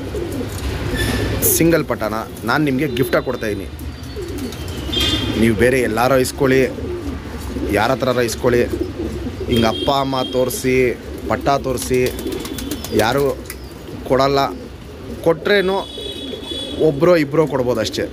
ಸಿಂಗಲ್ ಪಟ್ಟನ ನಾನು ನಿಮಗೆ ಗಿಫ್ಟಾಗಿ ಕೊಡ್ತಾಯಿದ್ದೀನಿ. ನೀವು ಬೇರೆ ಎಲ್ಲಾರೋ ಇಸ್ಕೊಳ್ಳಿ, ಯಾರ ಹತ್ರ ಇಸ್ಕೊಳ್ಳಿ. ಹಿಂಗೆ ಅಪ್ಪ ಅಮ್ಮ ತೋರಿಸಿ ಪಟ್ಟ ತೋರಿಸಿ ಯಾರೂ ಕೊಡಲ್ಲ. ಕೊಟ್ರೇನು ಒಬ್ಬರೋ ಇಬ್ಬರೋ ಕೊಡ್ಬೋದು ಅಷ್ಟೇ.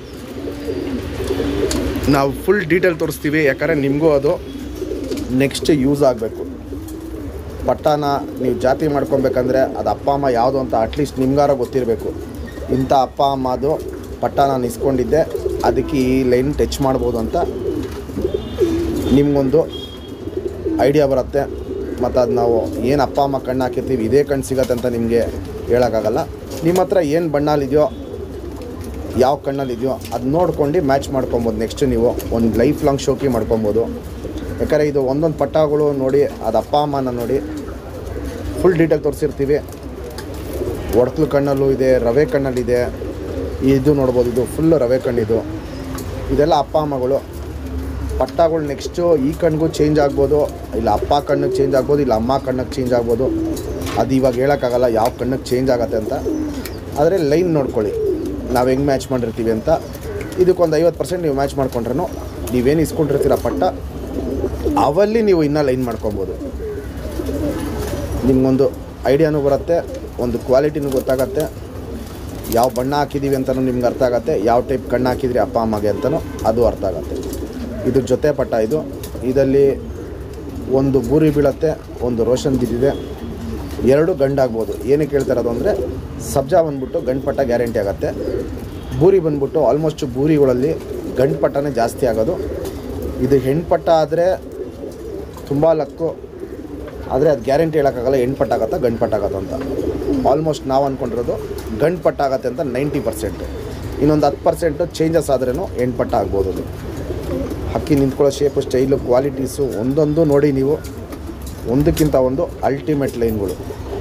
ನಾವು ಫುಲ್ ಡೀಟೇಲ್ ತೋರಿಸ್ತೀವಿ, ಯಾಕಂದರೆ ನಿಮಗೂ ಅದು ನೆಕ್ಸ್ಟ್ ಯೂಸ್ ಆಗಬೇಕು. ಪಟ್ಟಾನ ನೀವು ಜಾತಿ ಮಾಡ್ಕೊಬೇಕಂದ್ರೆ ಅದು ಅಪ್ಪ ಅಮ್ಮ ಯಾವುದು ಅಂತ ಅಟ್ಲೀಸ್ಟ್ ನಿಮ್ಗಾರ ಗೊತ್ತಿರಬೇಕು. ಇಂಥ ಅಪ್ಪ ಅಮ್ಮ ಅದು ಪಟ್ಟ ನಾನು ಇಸ್ಕೊಂಡಿದ್ದೆ, ಅದಕ್ಕೆ ಈ ಲೈನ್ ಟಚ್ ಮಾಡ್ಬೋದು ಅಂತ ನಿಮಗೊಂದು ಐಡಿಯಾ ಬರುತ್ತೆ. ಮತ್ತು ಅದು ನಾವು ಏನು ಅಪ್ಪ ಅಮ್ಮ ಕಣ್ಣು ಹಾಕಿರ್ತೀವಿ ಇದೇ ಕಣ್ಣು ಸಿಗತ್ತೆ ಅಂತ ನಿಮಗೆ ಹೇಳೋಕ್ಕಾಗಲ್ಲ. ನಿಮ್ಮ ಹತ್ರ ಏನು ಬಣ್ಣಲ್ಲಿದೆಯೋ ಯಾವ ಕಣ್ಣಲ್ಲಿದೆಯೋ ಅದು ನೋಡ್ಕೊಂಡು ಮ್ಯಾಚ್ ಮಾಡ್ಕೊಬೋದು. ನೆಕ್ಸ್ಟ್ ನೀವು ಒಂದು ಲೈಫ್ ಲಾಂಗ್ ಶೋಕಿ ಮಾಡ್ಕೊಬೋದು. ಯಾಕಂದರೆ ಇದು ಒಂದೊಂದು ಪಟ್ಟಗಳು ನೋಡಿ ಅದು ಅಪ್ಪ ಅಮ್ಮನ ನೋಡಿ ಫುಲ್ ಡೀಟೇಲ್ ತೋರಿಸಿರ್ತೀವಿ. ಒಡಕ್ಲು ಕಣ್ಣಲ್ಲೂ ಇದೆ, ರವೆ ಕಣ್ಣಲ್ಲಿದೆ, ಇದು ನೋಡ್ಬೋದು, ಇದು ಫುಲ್ಲು ರವೆ ಕಣ್ಣಿದು. ಇದೆಲ್ಲ ಅಪ್ಪ ಅಮ್ಮಗಳು ಪಟ್ಟಗಳು. ನೆಕ್ಸ್ಟು ಈ ಕಣ್ಣಿಗೂ ಚೇಂಜ್ ಆಗ್ಬೋದು, ಇಲ್ಲ ಅಪ್ಪ ಕಣ್ಣಿಗೆ ಚೇಂಜ್ ಆಗ್ಬೋದು, ಇಲ್ಲ ಅಮ್ಮ ಕಣ್ಣಿಗೆ ಚೇಂಜ್ ಆಗ್ಬೋದು. ಅದು ಇವಾಗ ಹೇಳೋಕ್ಕಾಗಲ್ಲ ಯಾವ ಕಣ್ಣಿಗೆ ಚೇಂಜ್ ಆಗುತ್ತೆ ಅಂತ. ಆದರೆ ಲೈನ್ ನೋಡ್ಕೊಳ್ಳಿ ನಾವು ಹೆಂಗೆ ಮ್ಯಾಚ್ ಮಾಡಿರ್ತೀವಿ ಅಂತ. ಇದಕ್ಕೊಂದು 50% ನೀವು ಮ್ಯಾಚ್ ಮಾಡ್ಕೊಂಡ್ರೂ ನೀವೇನು ಇಸ್ಕೊಂಡಿರ್ತೀರ ಪಟ್ಟ ಅವಲ್ಲಿ ನೀವು ಇನ್ನೂ ಲೈನ್ ಮಾಡ್ಕೊಬೋದು. ನಿಮಗೊಂದು ಐಡಿಯಾನೂ ಬರುತ್ತೆ, ಒಂದು ಕ್ವಾಲಿಟಿನೂ ಗೊತ್ತಾಗತ್ತೆ, ಯಾವ ಬಣ್ಣ ಹಾಕಿದ್ದೀವಿ ಅಂತಲೂ ನಿಮ್ಗೆ ಅರ್ಥ ಆಗುತ್ತೆ, ಯಾವ ಟೈಪ್ ಕಣ್ಣು ಹಾಕಿದ್ರಿ ಅಪ್ಪ ಅಮ್ಮಗೆ ಅಂತಲೂ ಅದು ಅರ್ಥ ಆಗುತ್ತೆ. ಇದು ಜೊತೆ ಪಟ್ಟ. ಇದರಲ್ಲಿ ಒಂದು ಬೂರಿ ಬೀಳತ್ತೆ, ಒಂದು ರೋಷನ್ ಬಿದ್ದಿದೆ, ಎರಡು ಗಂಡಾಗ್ಬೋದು. ಏನಕ್ಕೆ ಹೇಳ್ತಾರದು ಅಂದರೆ ಸಬ್ಜಾ ಬಂದ್ಬಿಟ್ಟು ಗಂಡು ಪಟ್ಟ ಗ್ಯಾರಂಟಿ ಆಗುತ್ತೆ. ಬೂರಿ ಬಂದ್ಬಿಟ್ಟು ಆಲ್ಮೋಸ್ಟ್ ಬೂರಿಗಳಲ್ಲಿ ಗಂಡು ಪಟ್ಟನೇ ಜಾಸ್ತಿ ಆಗೋದು. ಇದು ಹೆಣ್ಣು ಪಟ್ಟ ಆದರೆ ತುಂಬ ಲಕ್ಕು, ಆದರೆ ಅದು ಗ್ಯಾರಂಟಿ ಹೇಳೋಕ್ಕಾಗಲ್ಲ ಹೆಣ್ಣು ಪಟ್ಟ ಆಗುತ್ತಾ ಗಂಡು ಪಟ್ಟ ಆಗುತ್ತಾ ಅಂತ. ಆಲ್ಮೋಸ್ಟ್ ನಾವು ಅಂದ್ಕೊಂಡಿರೋದು ಗಂಡು ಪಟ್ಟ ಆಗುತ್ತೆ ಅಂತ 90%. ಇನ್ನೊಂದು 10% ಚೇಂಜಸ್ ಆದ್ರೂ ಹೆಣ್ಣು ಪಟ್ಟ ಆಗ್ಬೋದು. ಅದು ಹಕ್ಕಿ ನಿಂತ್ಕೊಳ್ಳೋ ಶೇಪು, ಸ್ಟೈಲು, ಕ್ವಾಲಿಟೀಸು ಒಂದೊಂದು ನೋಡಿ ನೀವು, ಒಂದಕ್ಕಿಂತ ಒಂದು ಅಲ್ಟಿಮೇಟ್ ಲೈನ್ಗಳು.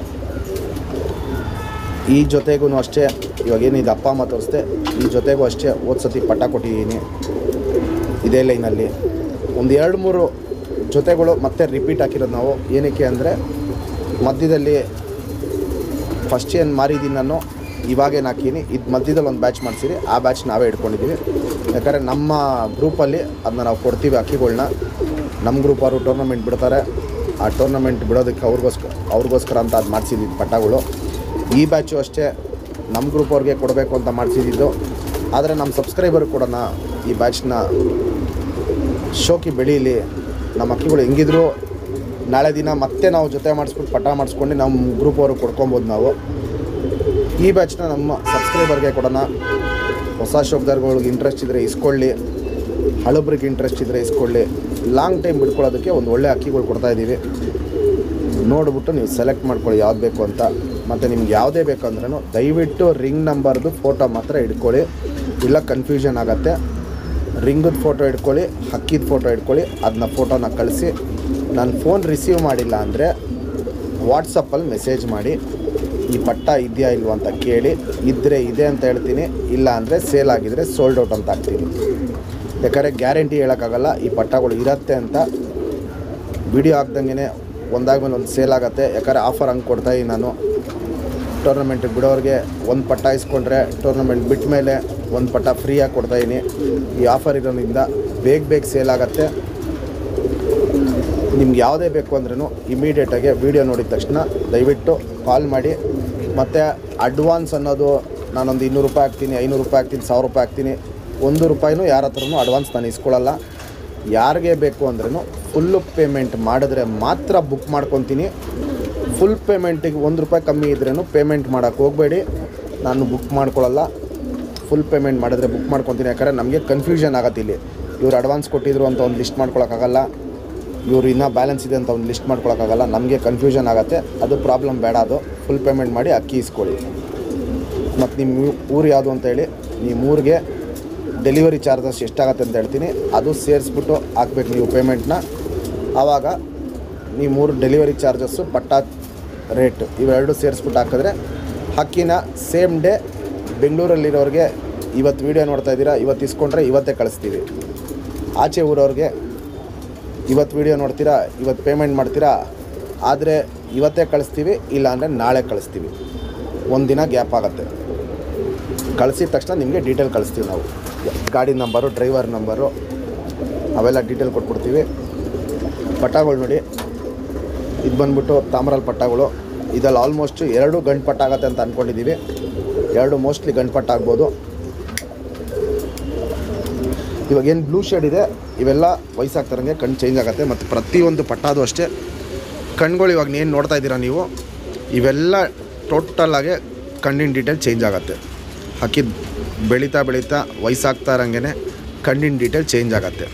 ಈ ಜೊತೆಗೂ ಅಷ್ಟೇ, ಇವಾಗೇನಿದೆ ಅಪ್ಪ ಅಮ್ಮ ತೋರಿಸ್ದೆ, ಈ ಜೊತೆಗೂ ಅಷ್ಟೇ ಸತಿ ಪಟ್ಟ ಕೊಟ್ಟಿದ್ದೀನಿ ಇದೇ ಲೈನಲ್ಲಿ. ಒಂದು 2-3 ಜೊತೆಗಳು ಮತ್ತೆ ರಿಪೀಟ್ ಹಾಕಿರೋದು ನಾವು. ಏನಕ್ಕೆ ಅಂದರೆ ಮಧ್ಯದಲ್ಲಿ ಫಸ್ಟ್ ಏನು ಮಾರಿದ್ದೀನಿ ನಾನು ಇವಾಗೇನು ಹಾಕೀನಿ, ಇದು ಮಧ್ಯದಲ್ಲಿ ಒಂದು ಬ್ಯಾಚ್ ಮಾಡಿಸಿರಿ, ಆ ಬ್ಯಾಚ್ ನಾವೇ ಇಟ್ಕೊಂಡಿದ್ದೀವಿ. ಯಾಕಂದರೆ ನಮ್ಮ ಗ್ರೂಪಲ್ಲಿ ಅದನ್ನ ನಾವು ಕೊಡ್ತೀವಿ ಅಕ್ಕಿಗಳ್ನ. ನಮ್ಮ ಗ್ರೂಪ್ ಅವರು ಟೂರ್ನಮೆಂಟ್ ಬಿಡ್ತಾರೆ, ಆ ಟೂರ್ನಮೆಂಟ್ ಬಿಡೋದಕ್ಕೆ ಅವ್ರಿಗೋಸ್ಕರ ಅಂತ ಅದು ಮಾಡಿಸಿದ್ದು ಪಟ್ಟಗಳು. ಈ ಬ್ಯಾಚು ಅಷ್ಟೇ ನಮ್ಮ ಗ್ರೂಪ್ ಅವ್ರಿಗೆ ಕೊಡಬೇಕು ಅಂತ ಮಾಡಿಸಿದ್ದು. ಆದರೆ ನಮ್ಮ ಸಬ್ಸ್ಕ್ರೈಬರ್ ಕೂಡ ಈ ಬ್ಯಾಚ್ನ ಶೋಕಿ ಬೆಳೀಲಿ, ನಮ್ಮ ಅಕ್ಕಿಗಳು ಹೆಂಗಿದ್ರು ನಾಳೆ ದಿನ ಮತ್ತೆ ನಾವು ಜೊತೆ ಮಾಡಿಸ್ಬಿಟ್ಟು ಪಟ್ಟ ಮಾಡಿಸ್ಕೊಂಡು ನಮ್ಮ ಗ್ರೂಪ್ ಅವ್ರಿಗೆ ಕೊಡ್ಕೊಬೋದು ನಾವು. ಈ ಬ್ಯಾಚ್ನ ನಮ್ಮ ಸಬ್ಸ್ಕ್ರೈಬರ್ಗೆ ಕೊಡೋಣ. ಹೊಸ ಶೋಕ್ದಾರ್ಗಳಿಗೆ ಇಂಟ್ರೆಸ್ಟ್ ಇದ್ದರೆ ಇಸ್ಕೊಳ್ಳಿ, ಹಳಬ್ರಿಗೆ ಇಂಟ್ರೆಸ್ಟ್ ಇದ್ದರೆ ಇಸ್ಕೊಳ್ಳಿ. ಲಾಂಗ್ ಟೈಮ್ ಬಿಟ್ಕೊಳ್ಳೋದಕ್ಕೆ ಒಂದು ಒಳ್ಳೆ ಅಕ್ಕಿಗಳು ಕೊಡ್ತಾಯಿದ್ದೀವಿ. ನೋಡಿಬಿಟ್ಟು ನೀವು ಸೆಲೆಕ್ಟ್ ಮಾಡ್ಕೊಳ್ಳಿ ಯಾವ್ದು ಬೇಕು ಅಂತ. ಮತ್ತು ನಿಮ್ಗೆ ಯಾವುದೇ ಬೇಕಂದ್ರೂ ದಯವಿಟ್ಟು ರಿಂಗ್ ನಂಬರ್ದು ಫೋಟೋ ಮಾತ್ರ ಇಟ್ಕೊಳ್ಳಿ, ಇಲ್ಲ ಕನ್ಫ್ಯೂಷನ್ ಆಗುತ್ತೆ. ರಿಂಗದ ಫೋಟೋ ಇಟ್ಕೊಳ್ಳಿ, ಹಕ್ಕಿದ ಫೋಟೋ ಇಟ್ಕೊಳ್ಳಿ, ಅದನ್ನ ಫೋಟೋನ ಕಳಿಸಿ. ನಾನು ಫೋನ್ ರಿಸೀವ್ ಮಾಡಿಲ್ಲ ಅಂದರೆ ವಾಟ್ಸಪ್ಪಲ್ಲಿ ಮೆಸೇಜ್ ಮಾಡಿ ಈ ಪಟ್ಟ ಇದೆಯಾ ಇಲ್ವ ಅಂತ ಕೇಳಿ. ಇದ್ದರೆ ಇದೆ ಅಂತ ಹೇಳ್ತೀನಿ, ಇಲ್ಲ ಅಂದರೆ ಸೇಲ್ ಆಗಿದರೆ ಸೋಲ್ಡ್ ಔಟ್ ಅಂತ ಹಾಕ್ತೀನಿ. ಯಾಕಂದರೆ ಗ್ಯಾರಂಟಿ ಹೇಳೋಕ್ಕಾಗಲ್ಲ ಈ ಪಟ್ಟಗಳು ಇರುತ್ತೆ ಅಂತ. ವಿಡಿಯೋ ಹಾಕ್ದಂಗೆ ಒಂದಾದ್ಮೇಲೆ ಒಂದು ಸೇಲ್ ಆಗುತ್ತೆ. ಯಾಕಂದರೆ ಆಫರ್ ಹಂಗೆ ಕೊಡ್ತಾಯಿದ್ದೀನಿ ನಾನು. ಟೂರ್ನಮೆಂಟಿಗೆ ಬಿಡೋರಿಗೆ ಒಂದು ಪಟ್ಟ ಇಸ್ಕೊಂಡ್ರೆ ಟೂರ್ನಮೆಂಟ್ ಬಿಟ್ಟ ಮೇಲೆ ಒಂದು ಪಟ್ಟ ಫ್ರೀಯಾಗಿ ಕೊಡ್ತಾಯಿದ್ದೀನಿ. ಈ ಆಫರ್ ಇರೋದ್ರಿಂದ ಬೇಗ ಸೇಲ್ ಆಗುತ್ತೆ. ನಿಮ್ಗೆ ಯಾವುದೇ ಬೇಕು ಅಂದ್ರೂ ಇಮಿಡಿಯೇಟಾಗಿ ವೀಡಿಯೋ ನೋಡಿದ ತಕ್ಷಣ ದಯವಿಟ್ಟು ಕಾಲ್ ಮಾಡಿ. ಮತ್ತು ಅಡ್ವಾನ್ಸ್ ಅನ್ನೋದು ನಾನೊಂದು 200 ರೂಪಾಯಿ ಹಾಕ್ತೀನಿ, 500 ರೂಪಾಯಿ ಹಾಕ್ತೀನಿ, 1000 ರೂಪಾಯಿ ಹಾಕ್ತೀನಿ, 1 ರೂಪಾಯಿನೂ ಯಾರ ಹತ್ರನೂ ಅಡ್ವಾನ್ಸ್ ನಾನು ಇಸ್ಕೊಳ್ಳಲ್ಲ. ಯಾರಿಗೆ ಬೇಕು ಅಂದ್ರೂ ಫುಲ್ಲು ಪೇಮೆಂಟ್ ಮಾಡಿದ್ರೆ ಮಾತ್ರ ಬುಕ್ ಮಾಡ್ಕೊತೀನಿ. ಫುಲ್ ಪೇಮೆಂಟಿಗೆ 1 ರೂಪಾಯಿ ಕಮ್ಮಿ ಇದ್ರೂ ಪೇಮೆಂಟ್ ಮಾಡೋಕ್ಕೆ ಹೋಗಬೇಡಿ, ನಾನು ಬುಕ್ ಮಾಡ್ಕೊಳ್ಳಲ್ಲ. ಫುಲ್ ಪೇಮೆಂಟ್ ಮಾಡಿದ್ರೆ ಬುಕ್ ಮಾಡ್ಕೊತೀನಿ. ಯಾಕಂದರೆ ನಮಗೆ ಕನ್ಫ್ಯೂಷನ್ ಆಗುತ್ತೆ. ಇಲ್ಲಿ ಇವ್ರು ಅಡ್ವಾನ್ಸ್ ಕೊಟ್ಟಿದ್ರು ಅಂತ ಒಂದು ಲಿಸ್ಟ್ ಮಾಡ್ಕೊಳಕ್ಕಾಗಲ್ಲ, ಇವರು ಇನ್ನೂ ಬ್ಯಾಲೆನ್ಸ್ ಇದೆ ಅಂತ ಒಂದು ಲಿಸ್ಟ್ ಮಾಡ್ಕೊಳಕ್ಕಾಗಲ್ಲ. ನಮಗೆ ಕನ್ಫ್ಯೂಷನ್ ಆಗುತ್ತೆ, ಅದು ಪ್ರಾಬ್ಲಮ್ ಬೇಡ. ಅದು ಫುಲ್ ಪೇಮೆಂಟ್ ಮಾಡಿ ಅಕ್ಕಿ ಇಸ್ಕೊಳ್ಳಿ. ಮತ್ತು ನಿಮ್ಮ ಊರು ಯಾವುದು ಅಂತ ಹೇಳಿ, ನಿಮ್ಮ ಊರಿಗೆ ಡೆಲಿವರಿ ಚಾರ್ಜಸ್ ಎಷ್ಟಾಗತ್ತೆ ಅಂತ ಹೇಳ್ತೀನಿ, ಅದು ಸೇರಿಸ್ಬಿಟ್ಟು ಹಾಕ್ಬೇಕು ನೀವು ಪೇಮೆಂಟ್ನ. ಆವಾಗ ನೀವು 3 ಡೆಲಿವರಿ ಚಾರ್ಜಸ್ಸು, ಪಟ್ಟ ರೇಟ್ ಇವೆರಡು ಸೇರಿಸ್ಬಿಟ್ಟು ಹಾಕಿದ್ರೆ ಅಕ್ಕಿನ ಸೇಮ್ ಡೇ ಬೆಂಗಳೂರಲ್ಲಿರೋರಿಗೆ ಇವತ್ತು ವೀಡಿಯೋ ನೋಡ್ತಾ ಇದ್ದೀರಾ, ಇವತ್ತು ಇಸ್ಕೊಂಡ್ರೆ ಇವತ್ತೇ ಕಳಿಸ್ತೀವಿ. ಆಚೆ ಊರವ್ರಿಗೆ ಇವತ್ತು ವೀಡಿಯೋ ನೋಡ್ತೀರಾ, ಇವತ್ತು ಪೇಮೆಂಟ್ ಮಾಡ್ತೀರಾ, ಆದರೆ ಇವತ್ತೇ ಕಳಿಸ್ತೀವಿ, ಇಲ್ಲ ಅಂದರೆ ನಾಳೆ ಕಳಿಸ್ತೀವಿ. ಒಂದಿನ ಗ್ಯಾಪ್ ಆಗುತ್ತೆ. ಕಳಿಸಿದ ತಕ್ಷಣ ನಿಮಗೆ ಡೀಟೇಲ್ ಕಳಿಸ್ತೀವಿ ನಾವು. ಗಾಡಿ ನಂಬರು, ಡ್ರೈವರ್ ನಂಬರು ಅವೆಲ್ಲ ಡೀಟೇಲ್ ಕೊಟ್ಬಿಡ್ತೀವಿ. ಪಟ್ಟಗಳು ನೋಡಿ, ಇದು ಬಂದ್ಬಿಟ್ಟು ತಾಮ್ರಲ್ಲಿ ಪಟ್ಟಗಳು. ಇದರಲ್ಲಿ ಆಲ್ಮೋಸ್ಟ್ 2 ಗಂಟು ಪಟ್ಟ ಆಗುತ್ತೆ ಅಂತ ಅಂದ್ಕೊಂಡಿದ್ದೀವಿ. 2 ಮೋಸ್ಟ್ಲಿ ಗಂಟು ಪಟ್ಟ ಆಗ್ಬೋದು. ಇವಾಗ ಏನು ಬ್ಲೂ ಶೇಡ್ ಇದೆ ಇವೆಲ್ಲ ವಯಸ್ಸಾಗ್ತಾರಂಗೆ ಕಣ್ಣು ಚೇಂಜ್ ಆಗುತ್ತೆ. ಮತ್ತು ಪ್ರತಿಯೊಂದು ಪಟ್ಟಾದು ಅಷ್ಟೇ ಕಣ್ಗಳು ಇವಾಗ ಏನು ನೋಡ್ತಾ ಇದ್ದೀರಾ ನೀವು, ಇವೆಲ್ಲ ಟೋಟಲಾಗೆ ಕಣ್ಣಿನ ಡೀಟೇಲ್ ಚೇಂಜ್ ಆಗುತ್ತೆ. ಹಕ್ಕಿ ಬೆಳೀತಾ ಬೆಳೀತಾ ವಯಸ್ಸಾಗ್ತಾ ಇರೋಂಗೆ ಕಣ್ಣಿನ ಡೀಟೇಲ್ ಚೇಂಜ್ ಆಗುತ್ತೆ.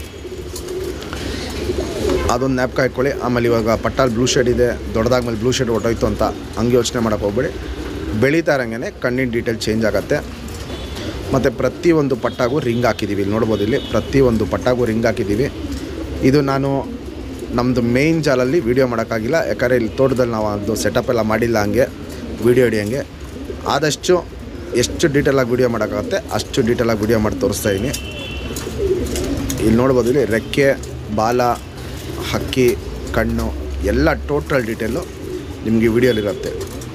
ಅದೊಂದು ಜ್ಞಾಪಕ ಇಟ್ಕೊಳ್ಳಿ. ಆಮೇಲೆ ಇವಾಗ ಪಟ್ಟಾಲ್ ಬ್ಲೂ ಶೇಡ್ ಇದೆ, ದೊಡ್ಡದಾದ್ಮೇಲೆ ಬ್ಲೂ ಶೇಡ್ ಹೊಟ್ಟೋಯ್ತು ಅಂತ ಹಂಗೆ ಯೋಚನೆ ಮಾಡೋಕ್ಕೆ ಹೋಗ್ಬೇಡಿ. ಬೆಳೀತಾ ಇರೋಂಗೆ ಕಣ್ಣಿನ ಡೀಟೇಲ್ ಚೇಂಜ್ ಆಗುತ್ತೆ. ಮತ್ತು ಪ್ರತಿಯೊಂದು ಪಟ್ಟಾಗೂ ರಿಂಗ್ ಹಾಕಿದ್ದೀವಿ. ಇಲ್ಲಿ ನೋಡ್ಬೋದು, ಇಲ್ಲಿ ಪ್ರತಿಯೊಂದು ಪಟ್ಟಾಗೂ ರಿಂಗ್ ಹಾಕಿದ್ದೀವಿ. ಇದು ನಾನು ನಮ್ಮದು ಮೇಯ್ನ್ ಜಾಲಲ್ಲಿ ವೀಡಿಯೋ ಮಾಡೋಕ್ಕಾಗಿಲ್ಲ, ಯಾಕಂದರೆ ಇಲ್ಲಿ ತೋಟದಲ್ಲಿ ನಾವು ಅದು ಸೆಟಪ್ ಎಲ್ಲ ಮಾಡಿಲ್ಲ ಹಂಗೆ ವೀಡಿಯೋ ಹಿಡಿಯೋಂಗೆ. ಆದಷ್ಟು ಎಷ್ಟು ಡೀಟೇಲಾಗಿ ವೀಡಿಯೋ ಮಾಡೋಕ್ಕಾಗುತ್ತೆ ಅಷ್ಟು ಡೀಟೇಲಾಗಿ ವೀಡಿಯೋ ಮಾಡಿ ತೋರಿಸ್ತಾಯಿದ್ದೀನಿ. ಇಲ್ಲಿ ನೋಡ್ಬೋದು, ಇಲ್ಲಿ ರೆಕ್ಕೆ, ಬಾಲ, ಹಕ್ಕಿ, ಕಣ್ಣು ಎಲ್ಲ ಟೋಟಲ್ ಡೀಟೇಲು ನಿಮಗೆ ವೀಡಿಯೋಲಿರುತ್ತೆ.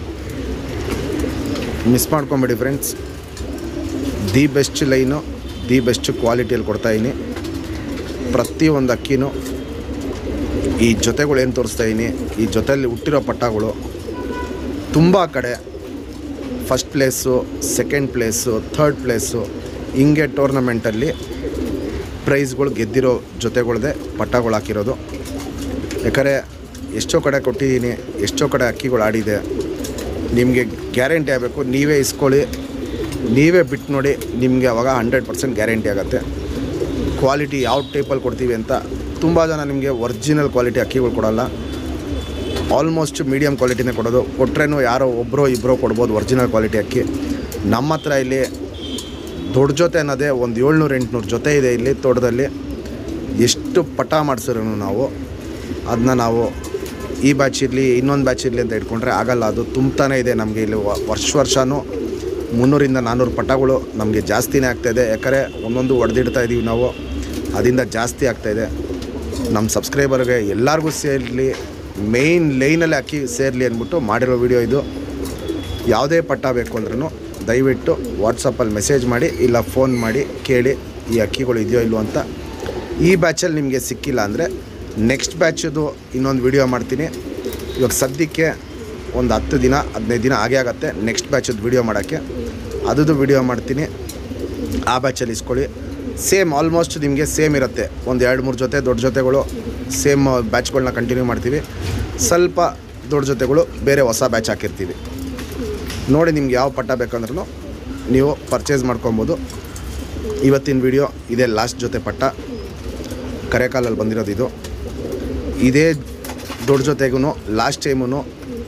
ಮಿಸ್ ಮಾಡ್ಕೊಂಬೇಡಿ friends. The best line, the best ಕ್ವಾಲಿಟಿಯಲ್ಲಿ ಕೊಡ್ತಾಯಿದ್ದೀನಿ. ಪ್ರತಿಯೊಂದು ಅಕ್ಕಿನೂ ಈ ಜೊತೆಗಳು ಏನು ತೋರಿಸ್ತಾಯಿದ್ದೀನಿ, ಈ ಜೊತೆಯಲ್ಲಿ ಹುಟ್ಟಿರೋ ಪಟ್ಟಗಳು ತುಂಬ ಕಡೆ first place, second place, third place ಹಿಂಗೆ ಟೂರ್ನಮೆಂಟಲ್ಲಿ ಪ್ರೈಸ್ಗಳು ಗೆದ್ದಿರೋ ಜೊತೆಗಳದೇ ಪಟ್ಟಗಳು ಹಾಕಿರೋದು. ಯಾಕಂದರೆ ಎಷ್ಟೋ ಕಡೆ ಕೊಟ್ಟಿದ್ದೀನಿ, ಎಷ್ಟೋ ಕಡೆ ಅಕ್ಕಿಗಳು ಆಡಿದೆ. ನಿಮಗೆ ಗ್ಯಾರಂಟಿ ಆಗಬೇಕು, ನೀವೇ ಇಸ್ಕೊಳ್ಳಿ, ನೀವೇ ಬಿಟ್ಟು ನೋಡಿ, ನಿಮಗೆ ಅವಾಗ 100% ಗ್ಯಾರಂಟಿ ಆಗುತ್ತೆ. ಕ್ವಾಲಿಟಿ ಯಾವ ಟೈಪಲ್ಲಿ ಕೊಡ್ತೀವಿ ಅಂತ. ತುಂಬ ಜನ ನಿಮಗೆ ಒರಿಜಿನಲ್ ಕ್ವಾಲಿಟಿ ಅಕ್ಕಿಗಳು ಕೊಡೋಲ್ಲ, ಆಲ್ಮೋಸ್ಟ್ ಮೀಡಿಯಮ್ ಕ್ವಾಲಿಟಿನೇ ಕೊಡೋದು. ಕೊಟ್ಟರೇನು ಯಾರೋ ಒಬ್ಬರೋ ಇಬ್ಬರೋ ಕೊಡ್ಬೋದು ಒರಿಜಿನಲ್ ಕ್ವಾಲಿಟಿ ಅಕ್ಕಿ. ನಮ್ಮ ಹತ್ರ ಇಲ್ಲಿ ದೊಡ್ಡ ಜೊತೆ ಅನ್ನೋದೇ ಒಂದು 700-800 ಜೊತೆ ಇದೆ ಇಲ್ಲಿ ತೋಟದಲ್ಲಿ. ಎಷ್ಟು ಪಟ ಮಾಡಿಸಿರೋ ನಾವು ಅದನ್ನ ನಾವು ಈ ಬ್ಯಾಚ್ ಇರಲಿ ಇನ್ನೊಂದು ಬ್ಯಾಚ್ ಇರಲಿ ಅಂತ ಇಟ್ಕೊಂಡ್ರೆ ಆಗಲ್ಲ. ಅದು ತುಂಬತಾನೇ ಇದೆ ನಮಗೆ ಇಲ್ಲಿ. ವರ್ಷನೂ 300-400 ಪಟ್ಟಗಳು ನಮಗೆ ಜಾಸ್ತಿನೇ ಆಗ್ತಾಯಿದೆ. ಯಾಕಂದರೆ ಒಂದೊಂದು ಹೊಡೆದಿಡ್ತಾ ಇದ್ದೀವಿ ನಾವು, ಅದರಿಂದ ಜಾಸ್ತಿ ಆಗ್ತಾಯಿದೆ. ನಮ್ಮ ಸಬ್ಸ್ಕ್ರೈಬರ್ಗೆ ಎಲ್ಲರಿಗೂ ಸೇರಲಿ, ಮೇಯ್ನ್ ಲೈನಲ್ಲಿ ಅಕ್ಕಿ ಸೇರಲಿ ಅಂದ್ಬಿಟ್ಟು ಮಾಡಿರೋ ವಿಡಿಯೋ ಇದು. ಯಾವುದೇ ಪಟ್ಟ ಬೇಕು ಅಂದ್ರೂ ದಯವಿಟ್ಟು ವಾಟ್ಸಪ್ಪಲ್ಲಿ ಮೆಸೇಜ್ ಮಾಡಿ, ಇಲ್ಲ ಫೋನ್ ಮಾಡಿ ಕೇಳಿ ಈ ಅಕ್ಕಿಗಳು ಇದೆಯೋ ಇಲ್ಲೋ ಅಂತ. ಈ ಬ್ಯಾಚಲ್ಲಿ ನಿಮಗೆ ಸಿಕ್ಕಿಲ್ಲ ಅಂದರೆ ನೆಕ್ಸ್ಟ್ ಬ್ಯಾಚದು ಇನ್ನೊಂದು ವಿಡಿಯೋ ಮಾಡ್ತೀನಿ. ಇವಾಗ ಸದ್ಯಕ್ಕೆ ಒಂದು 10 ದಿನ 15 ದಿನ ಆಗೇ ಆಗುತ್ತೆ ನೆಕ್ಸ್ಟ್ ಬ್ಯಾಚದ್ದು ವಿಡಿಯೋ ಮಾಡೋಕ್ಕೆ. ಅದರದ್ದು ವಿಡಿಯೋ ಮಾಡ್ತೀನಿ, ಆ ಬ್ಯಾಚಲ್ಲಿ ಇಸ್ಕೊಳ್ಳಿ. ಸೇಮ್ ಆಲ್ಮೋಸ್ಟ್ ನಿಮಗೆ ಸೇಮ್ ಇರುತ್ತೆ. ಒಂದು 2-3 ಜೊತೆ ದೊಡ್ಡ ಜೊತೆಗಳು ಸೇಮ್ ಬ್ಯಾಚ್ಗಳನ್ನ ಕಂಟಿನ್ಯೂ ಮಾಡ್ತೀವಿ. ಸ್ವಲ್ಪ ದೊಡ್ಡ ಜೊತೆಗಳು ಬೇರೆ ಹೊಸ ಬ್ಯಾಚ್ ಹಾಕಿರ್ತೀವಿ. ನೋಡಿ ನಿಮ್ಗೆ ಯಾವ ಪಟ್ಟ ಬೇಕಂದ್ರೂ ನೀವು ಪರ್ಚೇಸ್ ಮಾಡ್ಕೊಬೋದು. ಇವತ್ತಿನ ವಿಡಿಯೋ ಇದೇ ಲಾಸ್ಟ್ ಜೊತೆ ಪಟ್ಟ, ಕರೆಕಾಲಲ್ಲಿ ಬಂದಿರೋದು ಇದು. ಇದೇ ದೊಡ್ಡ ಜೊತೆಗೂ ಲಾಸ್ಟ್ ಟೈಮೂ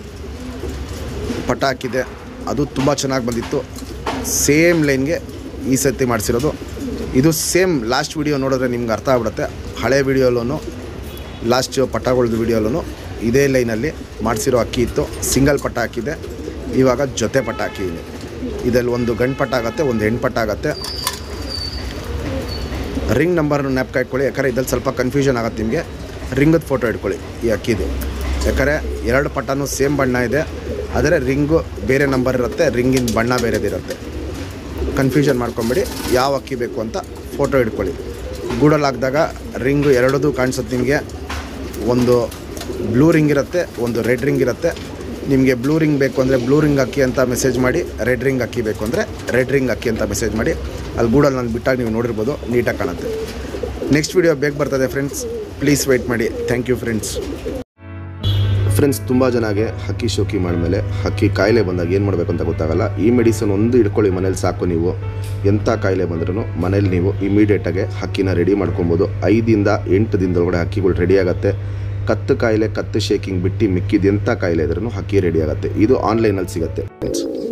ಪಟ್ಟ ಹಾಕಿದ್ದೆ, ಅದು ತುಂಬ ಚೆನ್ನಾಗಿ ಬಂದಿತ್ತು. ಸೇಮ್ ಲೈನ್ಗೆ ಈ ಸರ್ತಿ ಮಾಡಿಸಿರೋದು ಇದು. ಸೇಮ್ ಲಾಸ್ಟ್ ವಿಡಿಯೋ ನೋಡಿದ್ರೆ ನಿಮ್ಗೆ ಅರ್ಥ ಆಗ್ಬಿಡುತ್ತೆ. ಹಳೆ ವಿಡಿಯೋಲೂ ಲಾಸ್ಟ್ ಪಟ್ಟಗಳದ್ದು ವಿಡಿಯೋಲೂ ಇದೇ ಲೈನಲ್ಲಿ ಮಾಡಿಸಿರೋ ಅಕ್ಕಿ ಇತ್ತು. ಸಿಂಗಲ್ ಪಟ್ಟ ಹಾಕಿದ್ದೆ, ಇವಾಗ ಜೊತೆ ಪಟ್ಟ ಹಾಕಿದ್ದೀನಿ. ಇದರಲ್ಲಿ ಒಂದು ಗಂಡು ಪಟ್ಟ ಆಗುತ್ತೆ, ಒಂದು ಹೆಣ್ಣು ಪಟ್ಟ ಆಗುತ್ತೆ. ರಿಂಗ್ ನಂಬರ್ನ ಜ್ಞಾಪಕ ಇಟ್ಕೊಳ್ಳಿ, ಯಾಕಂದರೆ ಇದ್ರಲ್ಲಿ ಸ್ವಲ್ಪ ಕನ್ಫ್ಯೂಷನ್ ಆಗುತ್ತೆ ನಿಮಗೆ. ರಿಂಗದ ಫೋಟೋ ಇಟ್ಕೊಳ್ಳಿ ಈ ಅಕ್ಕಿದು, ಯಾಕಂದರೆ 2 ಪಟ್ಟನೂ ಸೇಮ್ ಬಣ್ಣ ಇದೆ, ಆದರೆ ರಿಂಗು ಬೇರೆ ನಂಬರ್ ಇರುತ್ತೆ, ರಿಂಗಿನ ಬಣ್ಣ ಬೇರೆದಿರುತ್ತೆ. ಕನ್ಫ್ಯೂಷನ್ ಮಾಡ್ಕೊಂಬೇಡಿ. ಯಾವ ಅಕ್ಕಿ ಬೇಕು ಅಂತ ಫೋಟೋ ಇಟ್ಕೊಳ್ಳಿ. ಗೂಡಲ್ಲಿ ಹಾಕಿದಾಗ ರಿಂಗು 2 ಕಾಣಿಸುತ್ತೆ ನಿಮಗೆ. ಒಂದು ಬ್ಲೂ ರಿಂಗ್ ಇರುತ್ತೆ, ಒಂದು ರೆಡ್ ರಿಂಗ್ ಇರುತ್ತೆ. ನಿಮಗೆ ಬ್ಲೂ ರಿಂಗ್ ಬೇಕು ಅಂದರೆ ಬ್ಲೂ ರಿಂಗ್ ಅಕ್ಕಿ ಅಂತ ಮೆಸೇಜ್ ಮಾಡಿ, ರೆಡ್ ರಿಂಗ್ ಅಕ್ಕಿ ಬೇಕು ಅಂದರೆ ರೆಡ್ ರಿಂಗ್ ಅಕ್ಕಿ ಅಂತ ಮೆಸೇಜ್ ಮಾಡಿ. ಅಲ್ಲಿ ಗೂಡಲ್ಲಿ ನಾನು ಬಿಟ್ಟಾಗ ನೀವು ನೋಡಿರ್ಬೋದು, ನೀಟಾಗಿ ಕಾಣುತ್ತೆ. ನೆಕ್ಸ್ಟ್ ವಿಡಿಯೋ ಬೇಗ ಬರ್ತದೆ ಫ್ರೆಂಡ್ಸ್, ಪ್ಲೀಸ್ ವೆಯ್ಟ್ ಮಾಡಿ. Thank you friends. ತುಂಬ ಜನಗೆ ಹಕ್ಕಿ ಶೋಕಿ ಮಾಡಿದ್ಮೇಲೆ ಹಕ್ಕಿ ಕಾಯಿಲೆ ಬಂದಾಗ ಏನು ಮಾಡಬೇಕು ಅಂತ ಗೊತ್ತಾಗಲ್ಲ. ಈ ಮೆಡಿಸನ್ ಒಂದು ಇಟ್ಕೊಳ್ಳಿ ಮನೇಲಿ ಸಾಕು. ನೀವು ಎಂಥ ಕಾಯಿಲೆ ಬಂದ್ರೂ ಮನೇಲಿ ನೀವು ಇಮಿಡಿಯೇಟಾಗಿ ಹಕ್ಕಿನ ರೆಡಿ ಮಾಡ್ಕೊಬೋದು. 5-8 ದಿನದೊಳಗಡೆ ಹಕ್ಕಿಗಳು ರೆಡಿ ಆಗುತ್ತೆ. ಕತ್ತು ಕಾಯಿಲೆ, ಕತ್ತು ಶೇಕಿಂಗ್ ಬಿಟ್ಟು ಮಿಕ್ಕಿದ ಎಂಥ ಕಾಯಿಲೆ ಇದ್ರೂ ಹಕ್ಕಿ ರೆಡಿ ಆಗುತ್ತೆ. ಇದು ಆನ್ಲೈನಲ್ಲಿ ಸಿಗುತ್ತೆ ಫ್ರೆಂಡ್ಸ್.